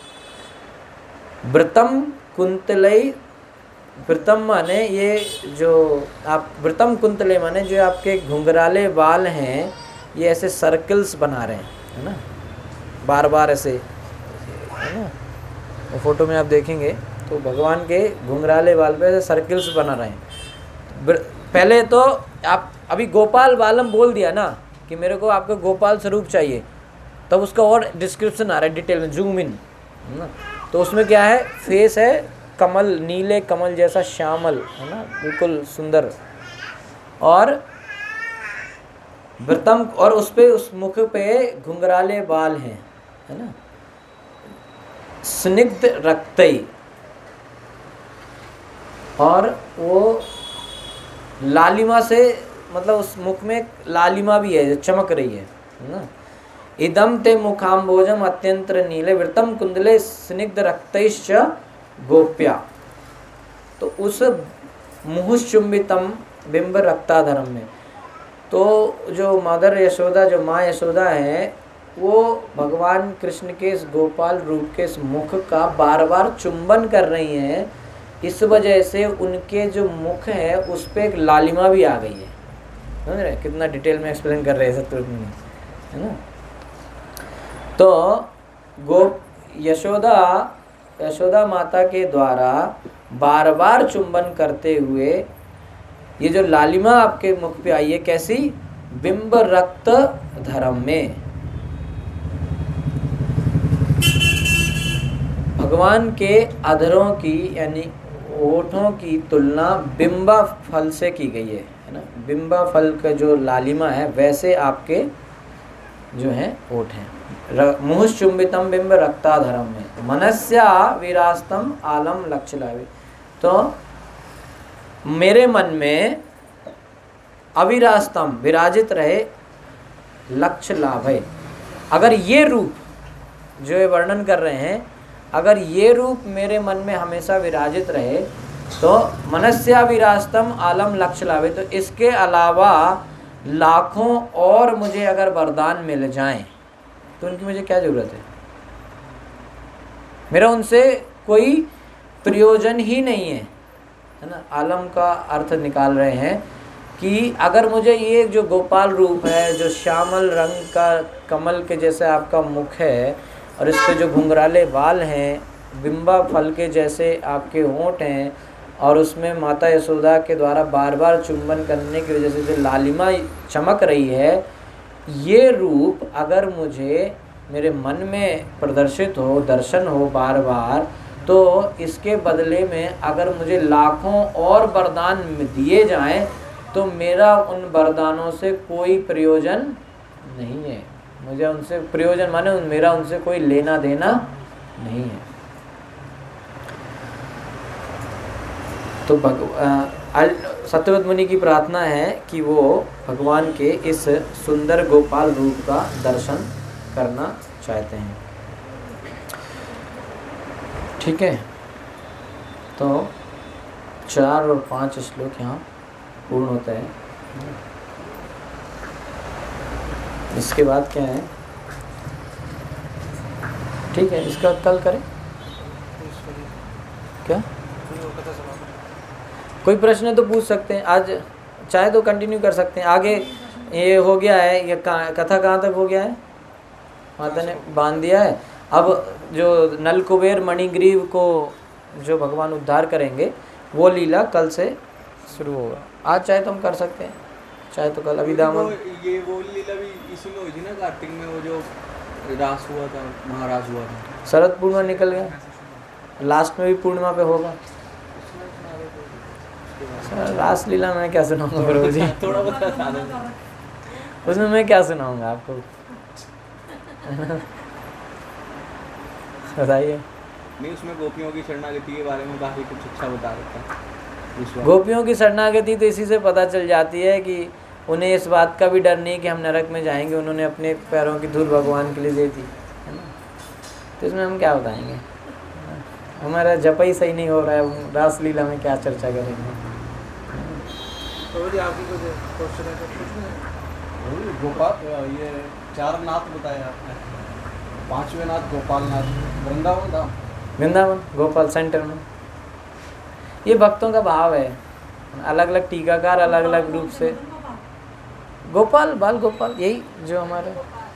व्रतम कुंतलई, व्रतम माने ये जो आप व्रतम कुंतले माने जो आपके घुंघराले बाल हैं ये ऐसे सर्कल्स बना रहे हैं, है ना, बार बार ऐसे, है ना। वो फोटो में आप देखेंगे तो भगवान के घुंघराले बाल पे ऐसे सर्कल्स बना रहे हैं। पहले तो आप अभी गोपाल बालम बोल दिया ना कि मेरे को आपका गोपाल स्वरूप चाहिए, तब तो उसका और डिस्क्रिप्शन आ रहा है डिटेल में, जूम इन, है ना। तो उसमें क्या है, फेस है कमल, नीले कमल जैसा श्यामल, है ना, बिल्कुल सुंदर, और व्रतम, और उस पे उस मुख पे घुंघराले बाल हैं, है ना। स्निग्ध रक्तई, और वो लालिमा से, मतलब उस मुख में लालिमा भी है जो चमक रही है, है ना। इदम ते मुखाम्बोजम अत्यंत नीले व्रतम कुंडले स्निग्ध रक्तैश्च गोप्या। तो उस मुहुश्चुंबितम बिंब रक्ताधरम में, तो जो मदर यशोदा, जो माँ यशोदा है, वो भगवान कृष्ण के इस गोपाल रूप के इस मुख का बार बार चुंबन कर रही हैं। इस वजह से उनके जो मुख है उस पर एक लालिमा भी आ गई है। समझ रहे कितना डिटेल में एक्सप्लेन कर रहे हैं शत्रुघ्न, है ना। तो गो यशोदा यशोदा माता के द्वारा बार बार चुंबन करते हुए ये जो लालिमा आपके मुख पे आई है, कैसी, बिंब रक्त धर्म में, भगवान के अधरों की यानी ओठों की तुलना बिंबा फल से की गई है, है ना। बिंबा फल का जो लालिमा है वैसे आपके जो हैं ओठ हैं। मुहुश्चुंबितम बिंब रक्ताधरम में मनस्या विरास्तम आलम लक्ष्य लावे। तो मेरे मन में अविरास्तम विराजित रहे लक्ष्य लाभ है। अगर ये रूप जो ये वर्णन कर रहे हैं, अगर ये रूप मेरे मन में हमेशा विराजित रहे तो मनस्या विरास्तम आलम लक्ष्य लावे। तो इसके अलावा लाखों और मुझे अगर वरदान मिल जाएं तो उनकी मुझे क्या ज़रूरत है, मेरा उनसे कोई प्रयोजन ही नहीं है, है ना। आलम का अर्थ निकाल रहे हैं कि अगर मुझे ये जो गोपाल रूप है, जो श्यामल रंग का कमल के जैसे आपका मुख है और इस पे जो घुंघराले बाल हैं, बिंबा फल के जैसे आपके होंठ हैं, और उसमें माता यशोदा के द्वारा बार बार चुंबन करने की वजह से जो लालिमा चमक रही है, ये रूप अगर मुझे मेरे मन में प्रदर्शित हो, दर्शन हो बार बार, तो इसके बदले में अगर मुझे लाखों और वरदान दिए जाएं तो मेरा उन वरदानों से कोई प्रयोजन नहीं है। मुझे उनसे प्रयोजन माने मेरा उनसे कोई लेना देना नहीं है। तो सत्यव्रत मुनि की प्रार्थना है कि वो भगवान के इस सुंदर गोपाल रूप का दर्शन करना चाहते हैं। ठीक है, तो चार और पाँच श्लोक यहाँ पूर्ण होता है। इसके बाद क्या है, ठीक है, इसका कल करें क्या? कोई प्रश्न है तो पूछ सकते हैं, आज चाहे तो कंटिन्यू कर सकते हैं। आगे ये हो गया है, ये कथा कहाँ तक हो गया है, माता ने बांध दिया है। अब जो नल कुबेर मणिग्रीव को जो भगवान उद्धार करेंगे वो लीला कल से शुरू होगा। आज चाहे तो हम कर सकते हैं, चाहे तो कल। अभी दामन ये वो लीला भी इसी में हुई थी ना, कार्तिक में, वो जो रास हुआ था, महाराज हुआ था। शरद पूर्णिमा निकल गया, लास्ट में भी पूर्णिमा पे होगा। रास लीला में क्या सुनाऊंगा प्रभु जी, थोड़ा बता उसमें मैं क्या सुनाऊंगा आपको, बताइए। नहीं, उसमें गोपियों की शरणागति के बारे में काफी कुछ अच्छा बता रखा है। गोपियों की शरणागति तो इसी से पता चल जाती है कि उन्हें इस बात का भी डर नहीं कि हम नरक में जाएंगे, उन्होंने अपने पैरों की धूल भगवान के लिए दे दी, है ना। तो इसमें हम क्या बताएंगे, हमारा जप ही सही नहीं हो रहा है, रास लीला में क्या चर्चा करेंगे। गोपाल, ये चार नाथ बताया आपने, पांचवें नाथ गोपाल नाथ, वृंदावन था, वृंदावन गोपाल सेंटर में। ये भक्तों का भाव है, अलग अलग टीकाकार अलग अलग रूप से गोपाल बाल गोपाल, यही जो हमारे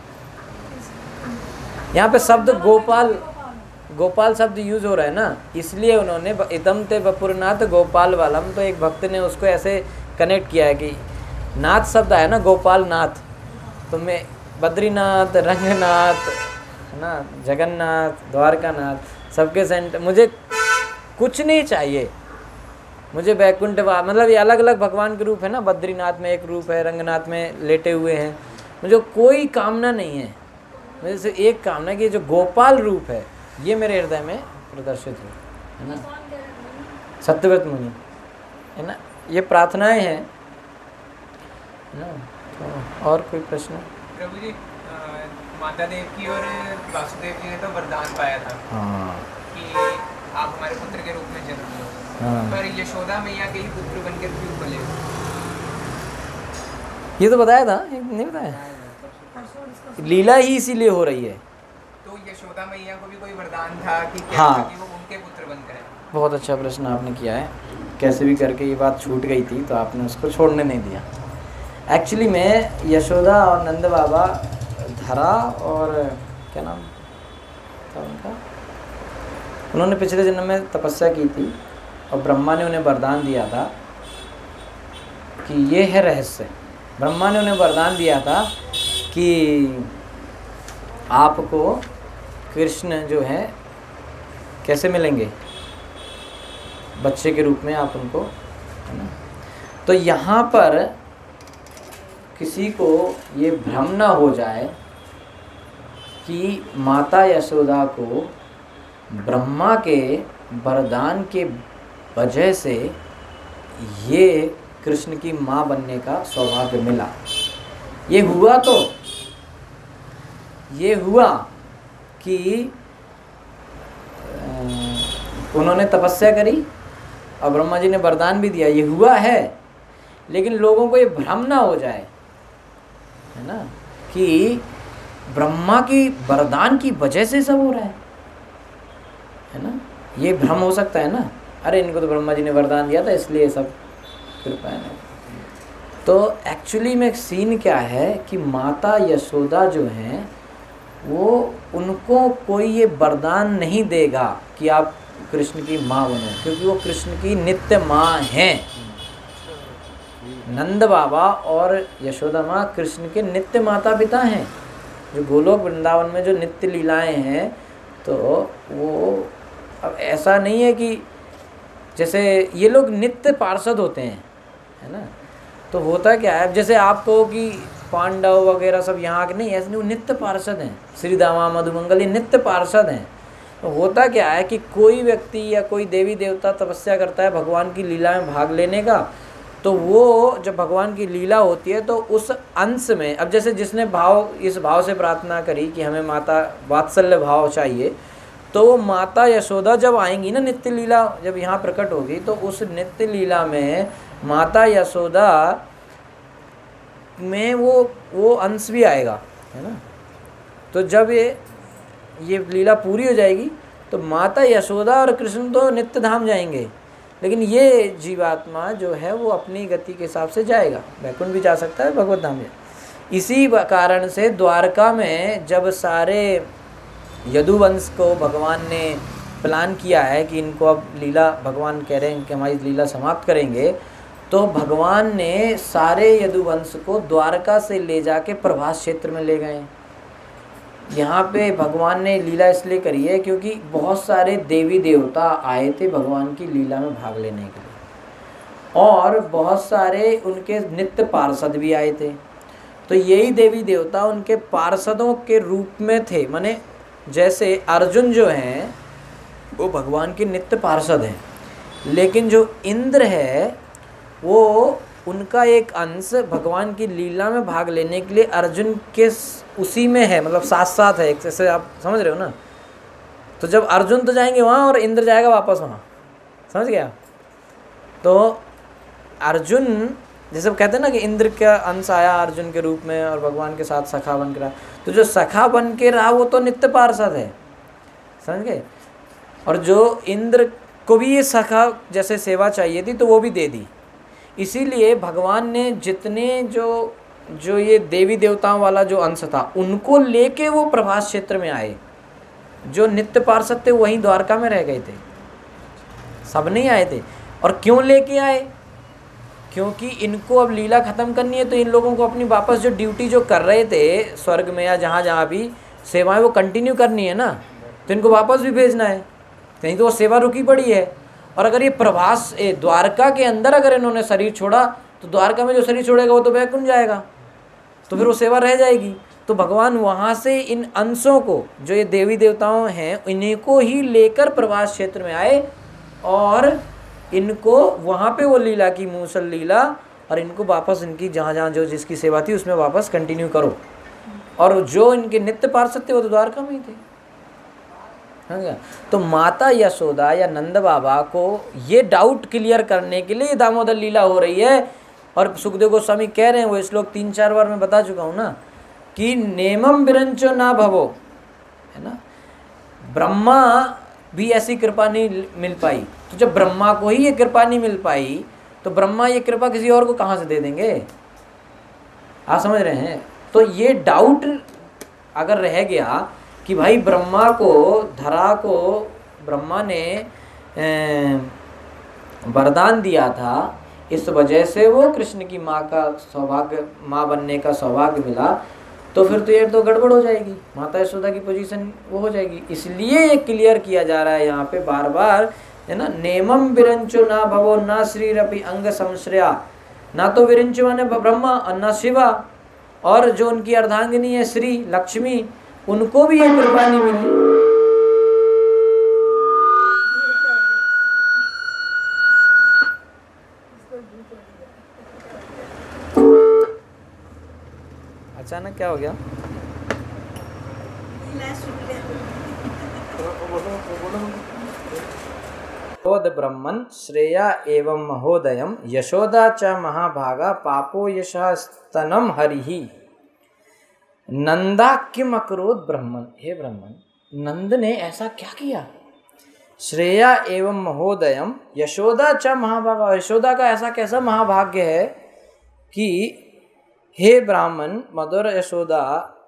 यहाँ पे शब्द गोपाल गोपाल शब्द यूज हो रहा है ना, इसलिए उन्होंने इतम ते वपुरनाथ गोपाल वालम, तो एक भक्त ने उसको ऐसे कनेक्ट किया है कि नाथ शब्द है ना, गोपाल नाथ, तो मैं बद्रीनाथ, रंगनाथ, है ना, जगन्नाथ, द्वारकानाथ, सबके सेंटर। मुझे कुछ नहीं चाहिए, मुझे वैकुंठ, मतलब ये अलग अलग भगवान के रूप है ना, बद्रीनाथ में एक रूप है, रंगनाथ में लेटे हुए हैं, मुझे कोई कामना नहीं है, मुझे सिर्फ एक कामना है कि जो गोपाल रूप है ये मेरे हृदय में प्रदर्शित हो, है ना। सत्यव्रत मुनि, है ना, ये प्रार्थनाएं हैं ना। तो और कोई प्रश्न? प्रभु जी, माता देव की और वासुदेव जी ने तो वरदान पाया था, हाँ, कि आप हमारे पुत्र के रूप में जन्म लो, हाँ। पर यशोदा मैया के ही पुत्र बनकर क्यों बोले? ये तो बताया था, नहीं बताया, लीला ही इसीलिए हो रही है। तो यशोदा मैया को भी कोई वरदान था कि क्या हाँ, कि वो उनके पुत्र बनकर? बहुत अच्छा प्रश्न आपने किया है, कैसे भी करके ये बात छूट गई थी तो आपने उसको छोड़ने नहीं दिया। एक्चुअली में यशोदा और नंद बाबा धरा और क्या नाम था उनका, उन्होंने पिछले जन्म में तपस्या की थी और ब्रह्मा ने उन्हें वरदान दिया था कि ये है रहस्य। ब्रह्मा ने उन्हें वरदान दिया था कि आपको कृष्ण जो है कैसे मिलेंगे, बच्चे के रूप में आप उनको, है ना। तो यहाँ पर किसी को ये भ्रम ना हो जाए कि माता यशोदा को ब्रह्मा के वरदान के वजह से ये कृष्ण की माँ बनने का सौभाग्य मिला। ये हुआ तो ये हुआ कि उन्होंने तपस्या करी और ब्रह्मा जी ने वरदान भी दिया, ये हुआ है। लेकिन लोगों को ये भ्रम ना हो जाए, है ना, कि ब्रह्मा की वरदान की वजह से सब हो रहा है, है ना। ये भ्रम हो सकता है ना, अरे इनको तो ब्रह्मा जी ने वरदान दिया था इसलिए सब कृपा है। तो एक्चुअली में सीन क्या है कि माता यशोदा जो हैं वो, उनको कोई ये वरदान नहीं देगा कि आप कृष्ण की माँ बनो, क्योंकि वो कृष्ण की नित्य माँ हैं। नंद बाबा और यशोदा माँ कृष्ण के नित्य माता पिता हैं, जो गोलोक वृंदावन में जो नित्य लीलाएं हैं। तो वो अब ऐसा नहीं है कि जैसे ये लोग नित्य पार्षद होते हैं, है ना। तो होता क्या है, जैसे आप कहो कि पांडव वगैरह सब यहाँ के, नहीं ऐसे नहीं, वो नित्य पार्षद हैं। श्री दामा मधुमंगल ये नित्य पार्षद हैं। तो होता क्या है कि कोई व्यक्ति या कोई देवी देवता तपस्या करता है भगवान की लीला में भाग लेने का, तो वो जब भगवान की लीला होती है तो उस अंश में, अब जैसे जिसने भाव इस भाव से प्रार्थना करी कि हमें माता वात्सल्य भाव चाहिए, तो वो माता यशोदा जब आएंगी ना, नित्य लीला जब यहाँ प्रकट होगी, तो उस नित्य लीला में माता यशोदा में वो वो अंश भी आएगा, है ना। तो जब ये ये लीला पूरी हो जाएगी तो माता यशोदा और कृष्ण तो नित्य धाम जाएंगे, लेकिन ये जीवात्मा जो है वो अपनी गति के हिसाब से जाएगा, वैकुंठ भी जा सकता है, भगवत धाम जाए। इसी कारण से द्वारका में जब सारे यदुवंश को भगवान ने प्लान किया है कि इनको अब लीला, भगवान कह रहे हैं कि हमारी लीला समाप्त करेंगे, तो भगवान ने सारे यदुवंश को द्वारका से ले जाके प्रभास क्षेत्र में ले गए। यहाँ पे भगवान ने लीला इसलिए करी है क्योंकि बहुत सारे देवी देवता आए थे भगवान की लीला में भाग लेने के लिए, और बहुत सारे उनके नित्य पार्षद भी आए थे। तो यही देवी देवता उनके पार्षदों के रूप में थे। माने जैसे अर्जुन जो हैं वो भगवान के नित्य पार्षद हैं, लेकिन जो इंद्र है वो उनका एक अंश भगवान की लीला में भाग लेने के लिए अर्जुन के उसी में है, मतलब साथ साथ है, जैसे आप समझ रहे हो ना। तो जब अर्जुन तो जाएंगे वहाँ और इंद्र जाएगा वापस वहाँ, समझ गया। तो अर्जुन जैसे कहते हैं ना कि इंद्र का अंश आया अर्जुन के रूप में और भगवान के साथ सखा बन के रहा, तो जो सखा बन के रहा वो तो नित्य पार्षद है, समझ गए। और जो इंद्र को भी ये सखा जैसे सेवा चाहिए थी तो वो भी दे दी। इसीलिए भगवान ने जितने जो जो ये देवी देवताओं वाला जो अंश था उनको लेके वो प्रभास क्षेत्र में आए। जो नित्य पार्षद थे वहीं द्वारका में रह गए थे, सब नहीं आए थे। और क्यों लेके आए? क्योंकि इनको अब लीला ख़त्म करनी है, तो इन लोगों को अपनी वापस जो ड्यूटी जो कर रहे थे स्वर्ग में या जहाँ जहाँ भी सेवाएं वो कंटिन्यू करनी है ना, तो इनको वापस भी भेजना है, कहीं तो वो सेवा रुकी पड़ी है। और अगर ये प्रभास द्वारका के अंदर अगर इन्होंने शरीर छोड़ा तो द्वारका में जो शरीर छोड़ेगा वो तो वैकुंठ जाएगा, तो फिर वो सेवा रह जाएगी। तो भगवान वहाँ से इन अंशों को जो ये देवी देवताओं हैं इन्हीं को ही लेकर प्रभास क्षेत्र में आए और इनको वहाँ पे वो लीला की मूसल लीला, और इनको वापस इनकी जहाँ जहाँ जो जिसकी सेवा थी उसमें वापस कंटिन्यू करो। और जो इनके नित्य पार्षद थे वो तो द्वारका में ही थे, है। तो माता यशोदा या नंद बाबा को ये डाउट क्लियर करने के लिए दामोदर लीला हो रही है। और सुखदेव गोस्वामी कह रहे हैं, वो श्लोक तीन चार बार मैं बता चुका हूँ ना, कि नेमम विरंचो ना भवो, है ना। ब्रह्मा भी ऐसी कृपा नहीं मिल पाई, तो जब ब्रह्मा को ही ये कृपा नहीं मिल पाई तो ब्रह्मा ये कृपा किसी और को कहाँ से दे देंगे? आप समझ रहे हैं। तो ये डाउट अगर रह गया कि भाई ब्रह्मा को, धरा को ब्रह्मा ने वरदान दिया था, इस वजह से वो कृष्ण की माँ का सौभाग्य, माँ बनने का सौभाग्य मिला, तो फिर तो ये तो गड़बड़ हो जाएगी, माता यशोदा की पोजीशन वो हो जाएगी। इसलिए ये क्लियर किया जा रहा है यहाँ पे बार बार, है ना। नेमम विरंचो ना भवो ना श्रीरपि अंग संश्रया, ना तो विरंचो माने ब्रह्मा और ना शिवा, और जो उनकी अर्धांगिनी है श्री लक्ष्मी, उनको भी ये कृपा नहीं मिली। अचानक क्या हो गया? बोध ब्रह्मन् श्रेया एवं महोदयम यशोदा च महाभागा पापो यशः स्तनम हरिहि नंदा किम अकरोत् ब्रह्मन्। हे ब्रह्मन, नंद ने ऐसा क्या किया? श्रेया एवं महोदयम यशोदा च महाभागा, यशोदा का ऐसा कैसा महाभाग्य है कि हे ब्राह्मण मधुर यशोदा,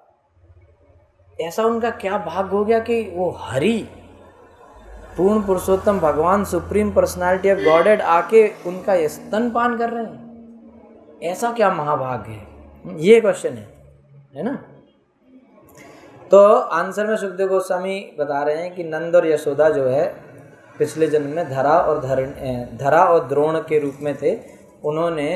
ऐसा उनका क्या भाग्य हो गया कि वो हरि पूर्ण पुरुषोत्तम भगवान सुप्रीम पर्सनालिटी ऑफ गॉडेड आके उनका स्तनपान कर रहे हैं। ऐसा क्या महाभाग्य है? ये क्वेश्चन है, है ना। तो आंसर में सुखदेव गोस्वामी बता रहे हैं कि नंद और यशोदा जो है पिछले जन्म में धरा और धरण धरा और द्रोण के रूप में थे। उन्होंने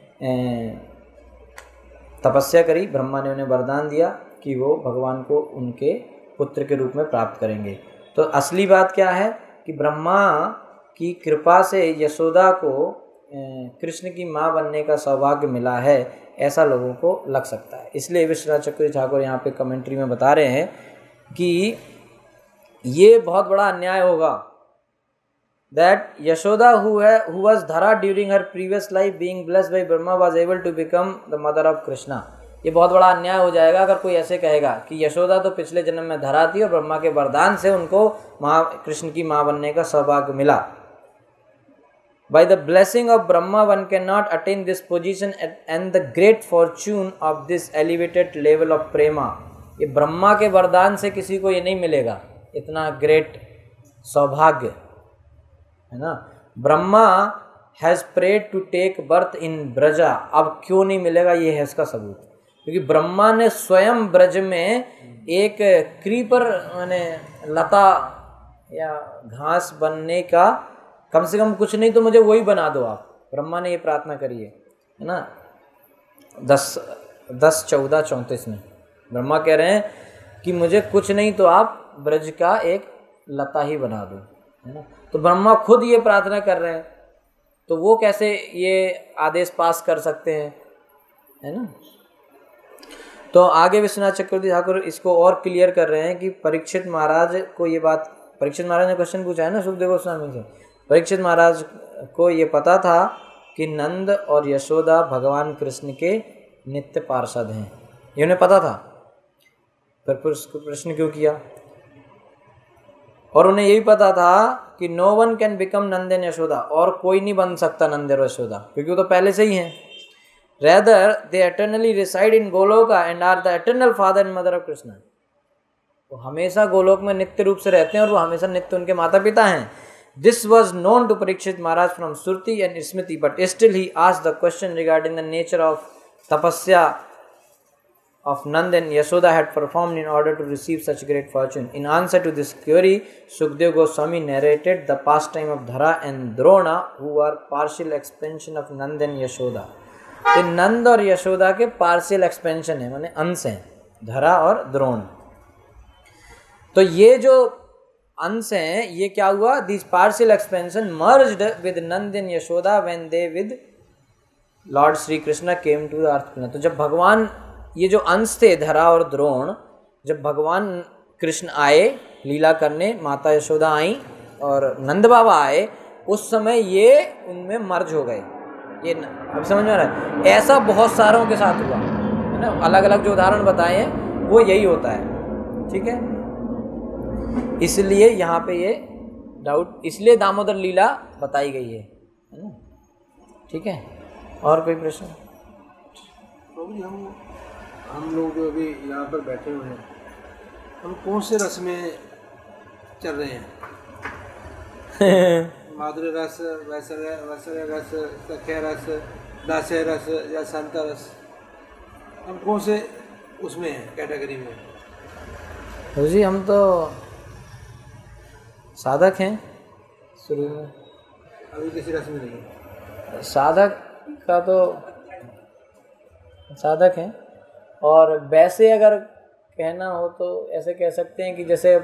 तपस्या करी, ब्रह्मा ने उन्हें वरदान दिया कि वो भगवान को उनके पुत्र के रूप में प्राप्त करेंगे। तो असली बात क्या है कि ब्रह्मा की कृपा से यशोदा को कृष्ण की माँ बनने का सौभाग्य मिला है, ऐसा लोगों को लग सकता है। इसलिए विश्वनाथ चक्रवर्ती ठाकुर यहाँ पे कमेंट्री में बता रहे हैं कि ये बहुत बड़ा अन्याय होगा that Yashoda who who was Dhara during her previous life being blessed by Brahma was able to become the mother of Krishna। ये बहुत बड़ा अन्याय हो जाएगा अगर कोई ऐसे कहेगा कि यशोदा तो पिछले जन्म में धरा थी और ब्रह्मा के वरदान से उनको माँ कृष्ण की माँ बनने का सौभाग्य मिला। By the blessing of Brahma one cannot attain this position and the great fortune of this elevated level of prema। ये ब्रह्मा के वरदान से किसी को ये नहीं मिलेगा इतना ग्रेट सौभाग्य, है ना। Brahma has prayed to take birth in Braja, अब क्यों नहीं मिलेगा ये है इसका सबूत, क्योंकि ब्रह्मा ने स्वयं ब्रज में एक क्रीपर माने लता या घास बनने का, कम से कम कुछ नहीं तो मुझे वही बना दो आप, ब्रह्मा ने ये प्रार्थना करी है, है ना। दस दस चौदह चौंतीस में ब्रह्मा कह रहे हैं कि मुझे कुछ नहीं तो आप ब्रज का एक लता ही बना दो, है ना। तो ब्रह्मा खुद ये प्रार्थना कर रहे हैं, तो वो कैसे ये आदेश पास कर सकते हैं, है ना। तो आगे विश्वनाथ चक्रवर्ती ठाकुर इसको और क्लियर कर रहे हैं कि परीक्षित महाराज को ये बात, परीक्षित महाराज ने क्वेश्चन पूछा है ना सुखदेव गोस्वामी से, परीक्षित महाराज को ये पता था कि नंद और यशोदा भगवान कृष्ण के नित्य पार्षद हैं, ये उन्हें पता था, फिर प्रश्न क्यों किया। और उन्हें यही पता था कि no one can become Nand and Yashoda, और कोई नहीं बन सकता नंद और यशोदा, क्योंकि वो तो पहले से ही हैं। Rather they eternally reside in Goloka and are the eternal father and mother of Krishna. वो हमेशा गोलोक में नित्य रूप से रहते हैं और वो हमेशा नित्य उनके माता पिता हैं। This was known to Parikshit Maharaj from Shruti and Smriti, but still he asked the question regarding the nature of tapasya of Nand and Yashoda had performed in order to receive such great fortune. In answer to this query, Sukdev Goswami narrated the pastime of Dhara and Drona, who are partial expansion of Nand and Yashoda. तो नंद और यशोदा के partial expansion है, माने अंश हैं, धरा और द्रोण। तो ये जो अंश हैं ये क्या हुआ, this partial expansion merged with Nand and Yashoda when they with Lord Shri Krishna came to the earth plane. तो जब भगवान, ये जो अंश थे धरा और द्रोण, जब भगवान कृष्ण आए लीला करने, माता यशोदा आई और नंद बाबा आए, उस समय ये उनमें मर्ज हो गए। ये अब समझ में आ रहा है, ऐसा बहुत सारों के साथ हुआ है ना, अलग अलग जो उदाहरण बताए हैं वो यही होता है, ठीक है। इसलिए यहाँ पे ये डाउट, इसलिए दामोदर लीला बताई गई है, है ना, ठीक है। और कोई प्रश्न? तो भी हम हम लोग जो अभी यहाँ पर बैठे हुए हैं, हम कौन से रस में चल रहे हैं? माधुर्य रस, वैसर्य वैसर्य रस, सख्य रस, दास्य रस या संत रस, हम कौन से उसमें हैं, कैटेगरी में? तो जी हम तो साधक हैं शुरू में, अभी किसी रस में नहीं है। साधक का तो साधक हैं, और वैसे अगर कहना हो तो ऐसे कह सकते हैं कि जैसे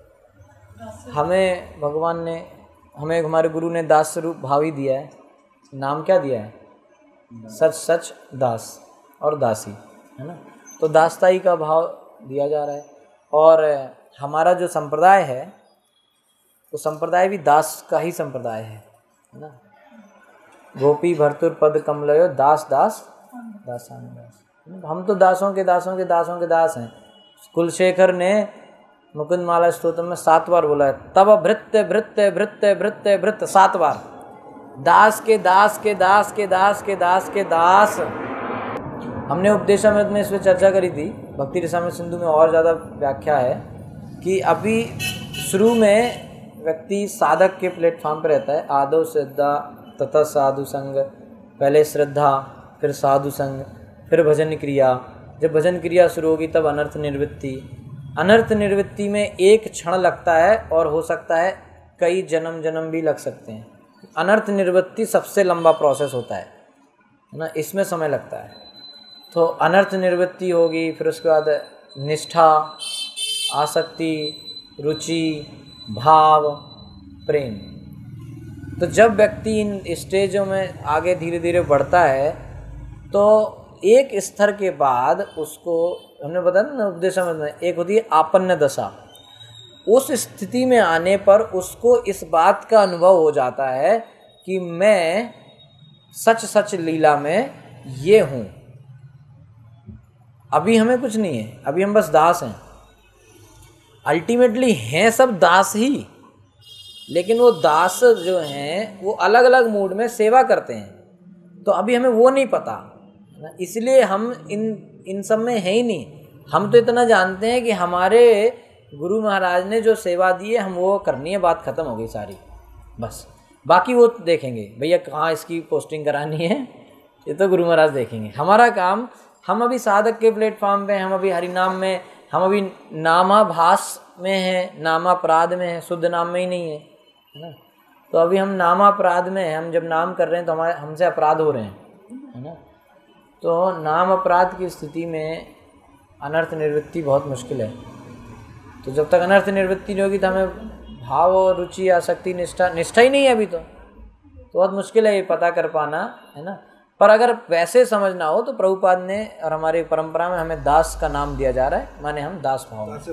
हमें भगवान ने, हमें हमारे गुरु ने दास स्वरूप भाव ही दिया है, नाम क्या दिया है, सच सच दास और दासी, है ना। तो दासताई का भाव दिया जा रहा है, और हमारा जो संप्रदाय है वो संप्रदाय भी दास का ही संप्रदाय है, है ना। गोपी भर्तुर पद कमलयो दास दास दासान दास, हम तो दासों के दासों के दासों के दास हैं। कुलशेखर ने मुकुंद माला स्तोत्र में सात बार बोला है, तब भृत्य भृत्य भृत्य भृत्य भृत्य, सात बार। दास के दास के दास के दास के दास के दास। हमने उपदेशामृत में इस पर चर्चा करी थी, भक्ति रसामृत सिंधु में और ज़्यादा व्याख्या है कि अभी शुरू में व्यक्ति साधक के प्लेटफॉर्म पर रहता है, आदो श्रद्धा तथा साधु संग, पहले श्रद्धा फिर साधु संग फिर भजन क्रिया। जब भजन क्रिया शुरू होगी तब अनर्थ निवृत्ति। अनर्थ निवृत्ति में एक क्षण लगता है और हो सकता है कई जन्म जन्म भी लग सकते हैं। अनर्थ निवृत्ति सबसे लंबा प्रोसेस होता है ना, इसमें समय लगता है। तो अनर्थ निवृत्ति होगी, फिर उसके बाद निष्ठा, आसक्ति, रुचि, भाव, प्रेम। तो जब व्यक्ति इन स्टेजों में आगे धीरे धीरे बढ़ता है तो एक स्तर के बाद उसको, हमने बताया ना उपदेशामृत में, एक होती है आपन्न दशा। उस स्थिति में आने पर उसको इस बात का अनुभव हो जाता है कि मैं सच सच लीला में ये हूँ। अभी हमें कुछ नहीं है, अभी हम बस दास हैं। अल्टीमेटली हैं सब दास ही, लेकिन वो दास जो हैं वो अलग अलग मूड में सेवा करते हैं, तो अभी हमें वो नहीं पता, इसलिए हम इन इन सब में है ही नहीं। हम तो इतना जानते हैं कि हमारे गुरु महाराज ने जो सेवा दी है हम वो करनी है, बात ख़त्म हो गई सारी, बस। बाकी वो देखेंगे भैया कहाँ इसकी पोस्टिंग करानी है, ये तो गुरु महाराज देखेंगे। हमारा काम, हम अभी साधक के प्लेटफॉर्म पे, हम अभी हरिनाम में, हम अभी नामाभास में हैं, नामापराध में हैं, शुद्ध नाम में ही नहीं है, है ना। तो अभी हम नामापराध में हैं, हम जब नाम कर रहे हैं तो हमारे हमसे अपराध हो रहे हैं, है ना। तो नाम अपराध की स्थिति में अनर्थ निवृत्ति बहुत मुश्किल है। तो जब तक अनर्थ निवृत्ति नहीं होगी तो हमें भाव और रुचि, आसक्ति, निष्ठा निष्ठा ही नहीं है अभी तो तो बहुत मुश्किल है ये पता कर पाना, है ना। पर अगर वैसे समझना हो तो प्रभुपाद ने और हमारी परंपरा में हमें दास का नाम दिया जा रहा है, माने हम दास भाव में।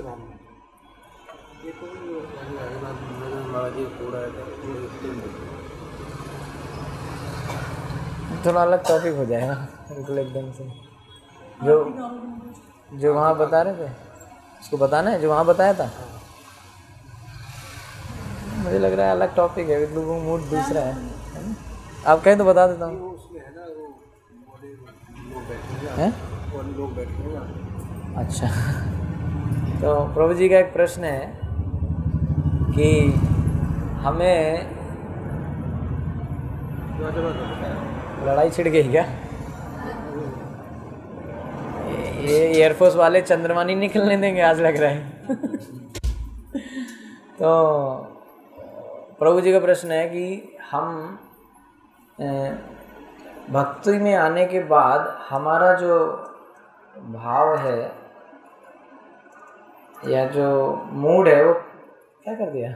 थोड़ा अलग टॉपिक हो जाएगा बिल्कुल एकदम से। जो जो वहाँ बता रहे थे उसको बताना है, जो वहाँ बताया था। मुझे लग रहा है अलग टॉपिक है, लोगों का मूड दूसरा है, है ना? आप कहें तो बता देता हूँ। हैं? अच्छा तो प्रभु जी का एक प्रश्न है कि हमें लड़ाई छिड़ गई क्या? ये एयरफोर्स वाले चंद्रमा नहीं निकलने देंगे आज लग रहा है। तो प्रभु जी का प्रश्न है कि हम भक्ति में आने के बाद हमारा जो भाव है या जो मूड है वो क्या कर दिया?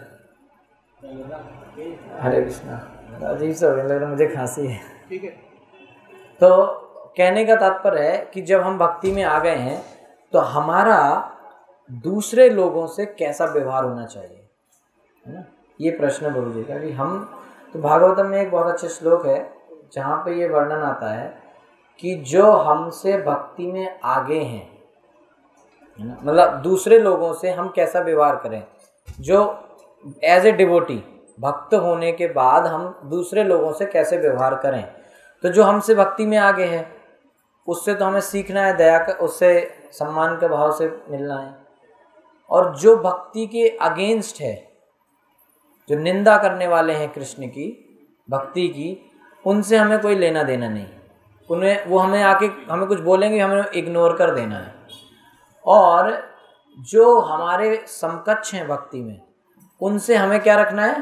हरे कृष्णा, अजीब सा हो गया, लग रहा मुझे खांसी है। ठीक है। तो कहने का तात्पर्य है कि जब हम भक्ति में आ गए हैं तो हमारा दूसरे लोगों से कैसा व्यवहार होना चाहिए, है ना। ये प्रश्न प्रभु जी का कि हम तो भागवतम में एक बहुत अच्छे श्लोक है जहाँ पे ये वर्णन आता है कि जो हमसे भक्ति में आगे हैं, है ना, मतलब दूसरे लोगों से हम कैसा व्यवहार करें। जो एज ए डिवोटी भक्त होने के बाद हम दूसरे लोगों से कैसे व्यवहार करें। तो जो हमसे भक्ति में आगे है उससे तो हमें सीखना है, दया का, उससे सम्मान के भाव से मिलना है। और जो भक्ति के अगेंस्ट है, जो निंदा करने वाले हैं कृष्ण की भक्ति की, उनसे हमें कोई लेना देना नहीं। उन्हें वो हमें आके हमें कुछ बोलेंगे, हमें इग्नोर कर देना है। और जो हमारे समकक्ष हैं भक्ति में, उनसे हमें क्या रखना है?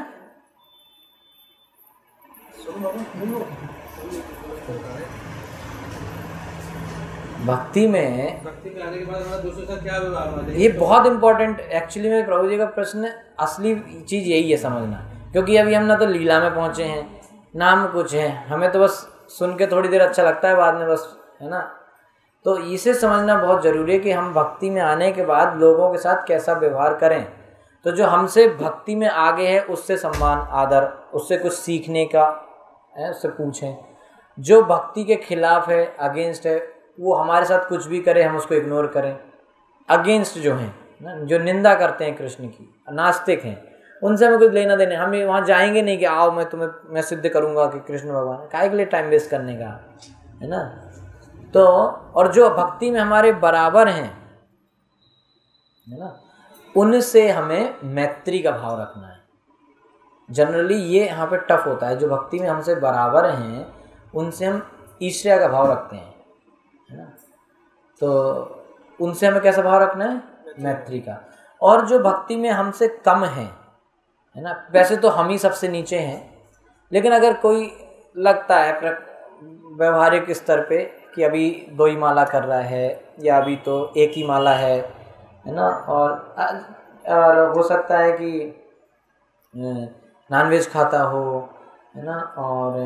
भक्ति में भक्ति में आने के बाद हमारा दूसरों से क्या व्यवहार होना चाहिए, ये बहुत इंपॉर्टेंट एक्चुअली में प्रभु जी का प्रश्न, असली चीज़ यही है समझना। क्योंकि अभी हम ना तो लीला में पहुँचे हैं ना हम कुछ है, हमें तो बस सुन के थोड़ी देर अच्छा लगता है, बाद में बस, है ना। तो इसे समझना बहुत ज़रूरी है कि हम भक्ति में आने के बाद लोगों के साथ कैसा व्यवहार करें। तो जो हमसे भक्ति में आगे है उससे सम्मान, आदर, उससे कुछ सीखने का है, उससे पूछें। जो भक्ति के खिलाफ है, अगेंस्ट है, वो हमारे साथ कुछ भी करे हम उसको इग्नोर करें। अगेंस्ट जो हैं ना, जो निंदा करते हैं कृष्ण की, नास्तिक हैं, उनसे हमें कुछ लेना देना। हम वहाँ जाएंगे नहीं कि आओ मैं तुम्हें मैं सिद्ध करूँगा कि कृष्ण भगवान है, काहे के लिए टाइम वेस्ट करने का, है ना। तो और जो भक्ति में हमारे बराबर हैं, है ना, उनसे हमें मैत्री का भाव रखना है। जनरली ये यहाँ पे टफ होता है। जो भक्ति में हमसे बराबर हैं उनसे हम ईर्ष्या का भाव रखते हैं, है ना। तो उनसे हमें कैसा भाव रखना है? मैत्री का। और जो भक्ति में हमसे कम है, है ना, वैसे तो हम ही सबसे नीचे हैं, लेकिन अगर कोई लगता है व्यवहारिक स्तर पे कि अभी दो ही माला कर रहा है या अभी तो एक ही माला है, है ना, और और हो सकता है कि नॉनवेज खाता हो, है ना, और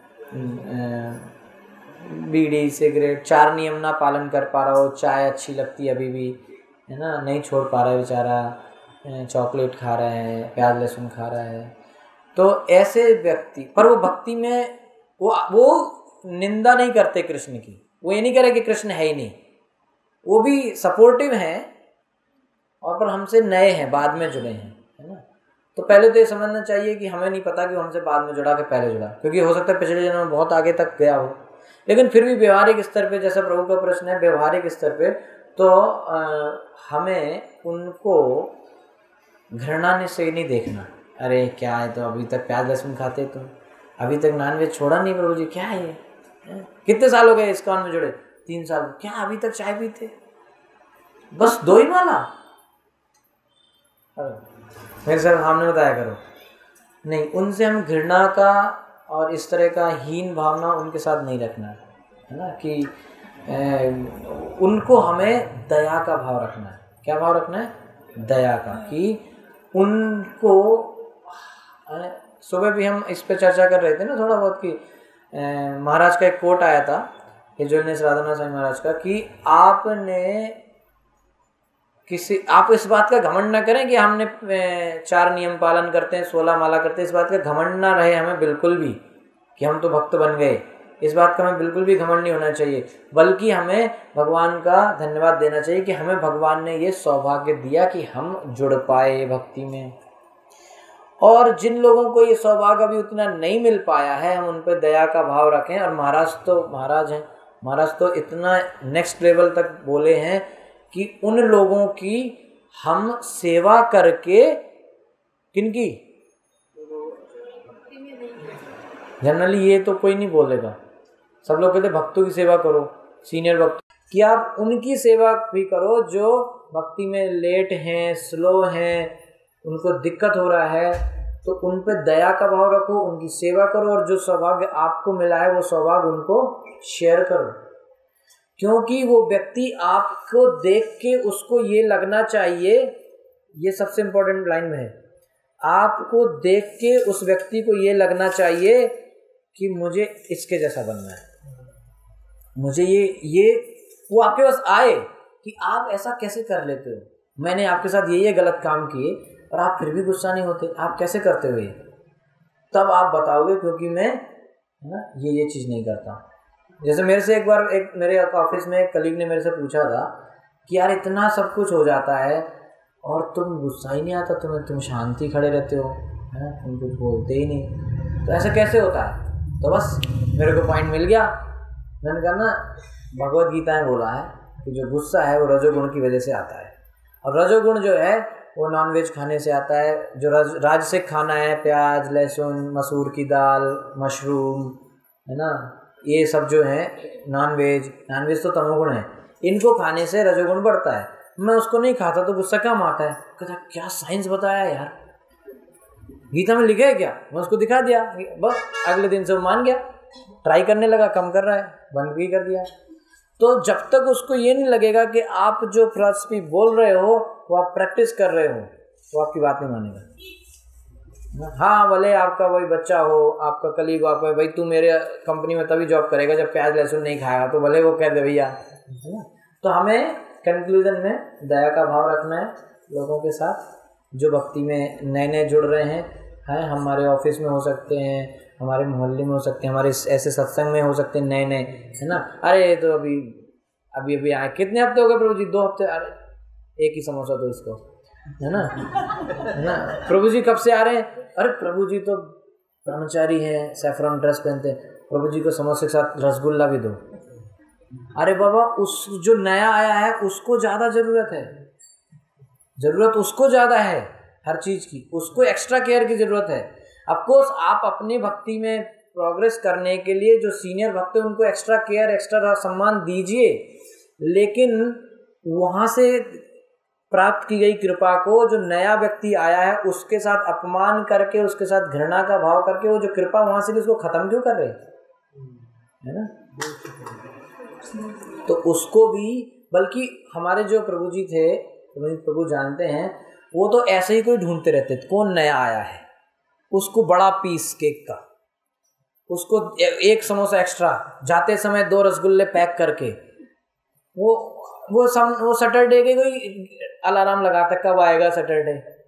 बीड़ी सिगरेट चार नियम ना पालन कर पा रहा हो, चाय अच्छी लगती है अभी भी, है ना, नहीं छोड़ पा रहा है बेचारा, चॉकलेट खा रहा है, प्याज लहसुन खा रहा है, तो ऐसे व्यक्ति पर वो भक्ति में वो वो निंदा नहीं करते कृष्ण की, वो ये नहीं कह रहे कि कृष्ण है ही नहीं, वो भी सपोर्टिव हैं और पर हमसे नए हैं, बाद में जुड़े हैं, है ना। तो पहले तो ये समझना चाहिए कि हमें नहीं पता कि वो हमसे बाद में जुड़ा के पहले जुड़ा, क्योंकि हो सकता है पिछले जन्म में बहुत आगे तक गया हो, लेकिन फिर भी व्यवहारिक स्तर पे, जैसा प्रभु का प्रश्न है व्यवहारिक स्तर पे, तो आ, हमें उनको घृणा से नहीं देखना। अरे क्या है, तो अभी तक प्याज लहसुन खाते, तुम अभी तक नॉनवेज छोड़ा नहीं प्रभु जी, क्या है ये, है? कितने साल हो गए इस्कॉन में जुड़े? तीन साल। क्या अभी तक चाय पीते? बस दो ही माला? मेरे सर सामने बताया करो। नहीं, उनसे हम घृणा का और इस तरह का हीन भावना उनके साथ नहीं रखना है ना, कि ए, उनको हमें दया का भाव रखना है। क्या भाव रखना है? दया का, कि उनको सुबह भी हम इस पे चर्चा कर रहे थे ना थोड़ा बहुत, कि महाराज का एक कोट आया था हिजोलनेस राधानाथ स्वामी महाराज का, कि आपने किसी आप इस बात का घमंड ना करें कि हमने चार नियम पालन करते हैं, सोलह माला करते हैं, इस बात का घमंड ना रहे हमें बिल्कुल भी कि हम तो भक्त बन गए। इस बात का हमें बिल्कुल भी घमंड नहीं होना चाहिए, बल्कि हमें भगवान का धन्यवाद देना चाहिए कि हमें भगवान ने ये सौभाग्य दिया कि हम जुड़ पाए भक्ति में। और जिन लोगों को ये सौभाग्य अभी उतना नहीं मिल पाया है, हम उन पर दया का भाव रखें। और महाराज तो महाराज हैं, महाराज तो इतना नेक्स्ट लेवल तक बोले हैं कि उन लोगों की हम सेवा करके, किनकी? जनरली ये तो कोई नहीं बोलेगा, सब लोग कहते भक्तों की सेवा करो, सीनियर भक्त, कि आप उनकी सेवा भी करो जो भक्ति में लेट हैं, स्लो हैं, उनको दिक्कत हो रहा है, तो उन पे दया का भाव रखो, उनकी सेवा करो, और जो सौभाग्य आपको मिला है वो सौभाग्य उनको शेयर करो। क्योंकि वो व्यक्ति आपको देख के उसको ये लगना चाहिए, ये सबसे इम्पोर्टेंट लाइन में है, आपको देख के उस व्यक्ति को ये लगना चाहिए कि मुझे इसके जैसा बनना है, मुझे ये ये वो आपके पास आए कि आप ऐसा कैसे कर लेते हो, मैंने आपके साथ ये ये गलत काम किए और आप फिर भी गुस्सा नहीं होते, आप कैसे करते हो ये? तब आप बताओगे क्योंकि मैं है ना ये ये चीज़ नहीं करता। जैसे मेरे से एक बार एक मेरे ऑफिस में एक कलीग ने मेरे से पूछा था कि यार इतना सब कुछ हो जाता है और तुम गुस्सा ही नहीं आता तुम्हें, तुम शांति खड़े रहते हो, है ना, तुम कुछ बोलते ही नहीं, तो ऐसा कैसे होता है? तो बस मेरे को पॉइंट मिल गया। मैंने कहा ना, भगवत गीता में बोला है कि जो गुस्सा है वो रजोगुण की वजह से आता है, और रजोगुण जो है वो नॉनवेज खाने से आता है। जो राज राजसिक खाना है, प्याज लहसुन, मसूर की दाल, मशरूम, है ना, ये सब जो है नॉनवेज, नॉनवेज तो तमोगुण है, इनको खाने से रजोगुण बढ़ता है। मैं उसको नहीं खाता तो गुस्सा कम आता है। कहता क्या साइंस बताया यार, गीता में लिखा है क्या? मैं उसको दिखा दिया, बस अगले दिन से वो मान गया, ट्राई करने लगा, कम कर रहा है, बंद भी कर दिया। तो जब तक उसको ये नहीं लगेगा कि आप जो फिलॉसफी बोल रहे हो वो आप प्रैक्टिस कर रहे हो, वो आपकी बात नहीं मानेगा। हाँ, भले आपका वही बच्चा हो, आपका कलीग हो, आपका भाई तू मेरे कंपनी में तभी जॉब करेगा जब प्याज लहसुन नहीं खाएगा, तो भले वो कह दे भैया, है ना। तो हमें कंक्लूजन में दया का भाव रखना है लोगों के साथ जो भक्ति में नए नए जुड़ रहे हैं। हैं हमारे ऑफिस में हो सकते हैं, हमारे मोहल्ले में हो सकते हैं, हमारे ऐसे सत्संग में हो सकते हैं नए नए, है ना। अरे तो अभी अभी अभी आए, कितने हफ्ते हो गए प्रभु जी? दो हफ्ते। अरे एक ही समोसा दो इसको, है ना, है ना। प्रभु जी कब से आ रहे हैं? अरे प्रभु जी तो ब्रह्मचारी हैं, सैफरॉन ड्रेस पहनते हैं, प्रभु जी को समोसे के साथ रसगुल्ला भी दो। अरे बाबा, उस जो नया आया है उसको ज़्यादा ज़रूरत है, ज़रूरत उसको ज़्यादा है हर चीज़ की, उसको एक्स्ट्रा केयर की ज़रूरत है। ऑफकोर्स आप अपनी भक्ति में प्रोग्रेस करने के लिए जो सीनियर भक्त हैं उनको एक्स्ट्रा केयर, एक्स्ट्रा सम्मान दीजिए, लेकिन वहाँ से प्राप्त की गई कृपा को जो नया व्यक्ति आया है उसके साथ अपमान करके, उसके साथ घृणा का भाव करके वो जो कृपा वहाँ से उसको ख़त्म क्यों कर रहे, है ना। तो उसको भी, बल्कि हमारे जो प्रभु जी थे, प्रभु जानते हैं, वो तो ऐसे ही कोई ढूंढते रहते थे कौन नया आया है, उसको बड़ा पीस केक का, उसको एक समोसा एक्स्ट्रा, जाते समय दो रसगुल्ले पैक करके, वो वो सम वो सैटरडे के कोई अलार्म लगाता कब आएगा सैटरडे,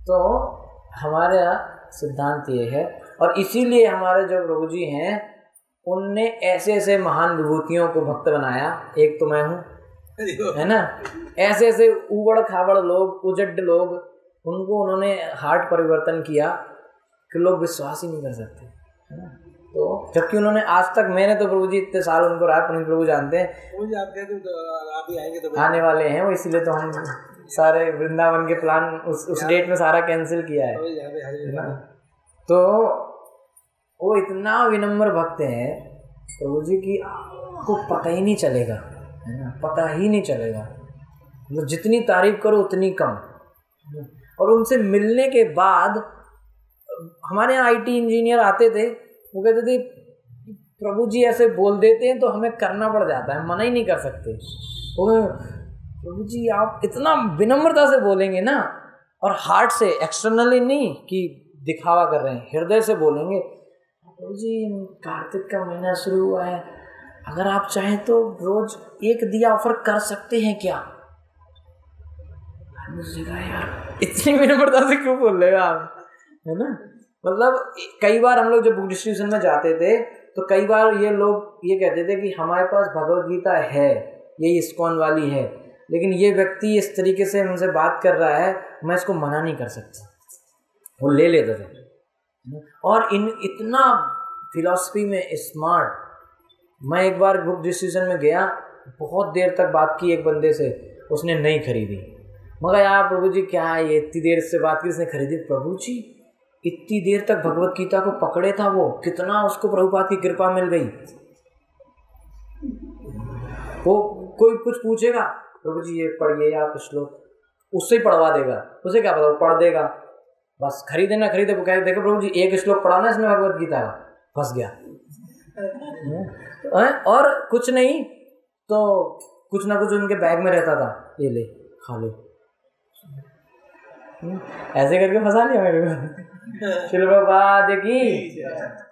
तो हमारा सिद्धांत ये है, और इसीलिए हमारे जो प्रभु जी हैं उनने ऐसे ऐसे महान विभूतियों को भक्त बनाया। एक तो मैं हूँ, है ना, ऐसे ऐसे उबड़ खाबड़ लोग, उजड्ड लोग, उनको उन्होंने हार्ट परिवर्तन किया कि लोग विश्वास ही नहीं कर सकते, है ना। तो जबकि उन्होंने आज तक, मैंने तो प्रभु जी इतने साल उनको रहा, पुनीत प्रभु जानते हैं, आप कहते तो आप ही आएंगे तो आने वाले हैं वो, इसीलिए तो हम सारे वृंदावन के प्लान उस उस डेट में सारा कैंसिल किया है। तो वो इतना विनम्र भक्त हैं प्रभु जी की, आपको पता ही नहीं चलेगा, है ना, पता ही नहीं चलेगा। मतलब जितनी तारीफ करो उतनी कम। और उनसे मिलने के बाद हमारे यहाँ आईटी इंजीनियर आते थे, वो कहते थे प्रभु जी ऐसे बोल देते हैं तो हमें करना पड़ जाता है, मना ही नहीं कर सकते। वो प्रभु जी आप इतना विनम्रता से बोलेंगे ना, और हार्ट से, एक्सटर्नली नहीं कि दिखावा कर रहे हैं, हृदय से बोलेंगे, प्रभु जी कार्तिक का महीना शुरू हुआ है, अगर आप चाहें तो रोज एक दिया ऑफर कर सकते हैं क्या? यार इतनी विनम्रता से क्यों बोल रहे हो आप, है ना। मतलब कई बार हम लोग जब बुक डिस्ट्रीब्यूशन में जाते थे तो कई बार ये लोग ये कहते थे कि हमारे पास भगवत गीता है, ये इस्कॉन वाली है, लेकिन ये व्यक्ति इस तरीके से हमसे बात कर रहा है, मैं इसको मना नहीं कर सकता, वो ले लेते थे। और इन इतना फिलॉसफी में स्मार्ट। मैं एक बार बुक डिस्ट्रीब्यूशन में गया, बहुत देर तक बात की एक बंदे से, उसने नहीं खरीदी। मगर यार प्रभु जी क्या है, ये इतनी देर से बात की, उसने खरीदी। प्रभु जी इतनी देर तक भगवत गीता को पकड़े था वो, कितना उसको प्रभुपाद की कृपा मिल गई। वो कोई कुछ पूछेगा, प्रभु जी ये पढ़िए आप श्लोक, उससे ही पढ़वा देगा, उसे क्या पता, वो पढ़ देगा, बस खरीदे ना खरीदे, वो कहे देखो प्रभु जी एक श्लोक पढ़ा ना इसमें भगवत गीता का, फंस गया। और कुछ नहीं तो कुछ ना कुछ उनके बैग में रहता था, ये ले खा ले, ऐसे करके फंसा लिया मेरे को। शिल प्रभुपाद की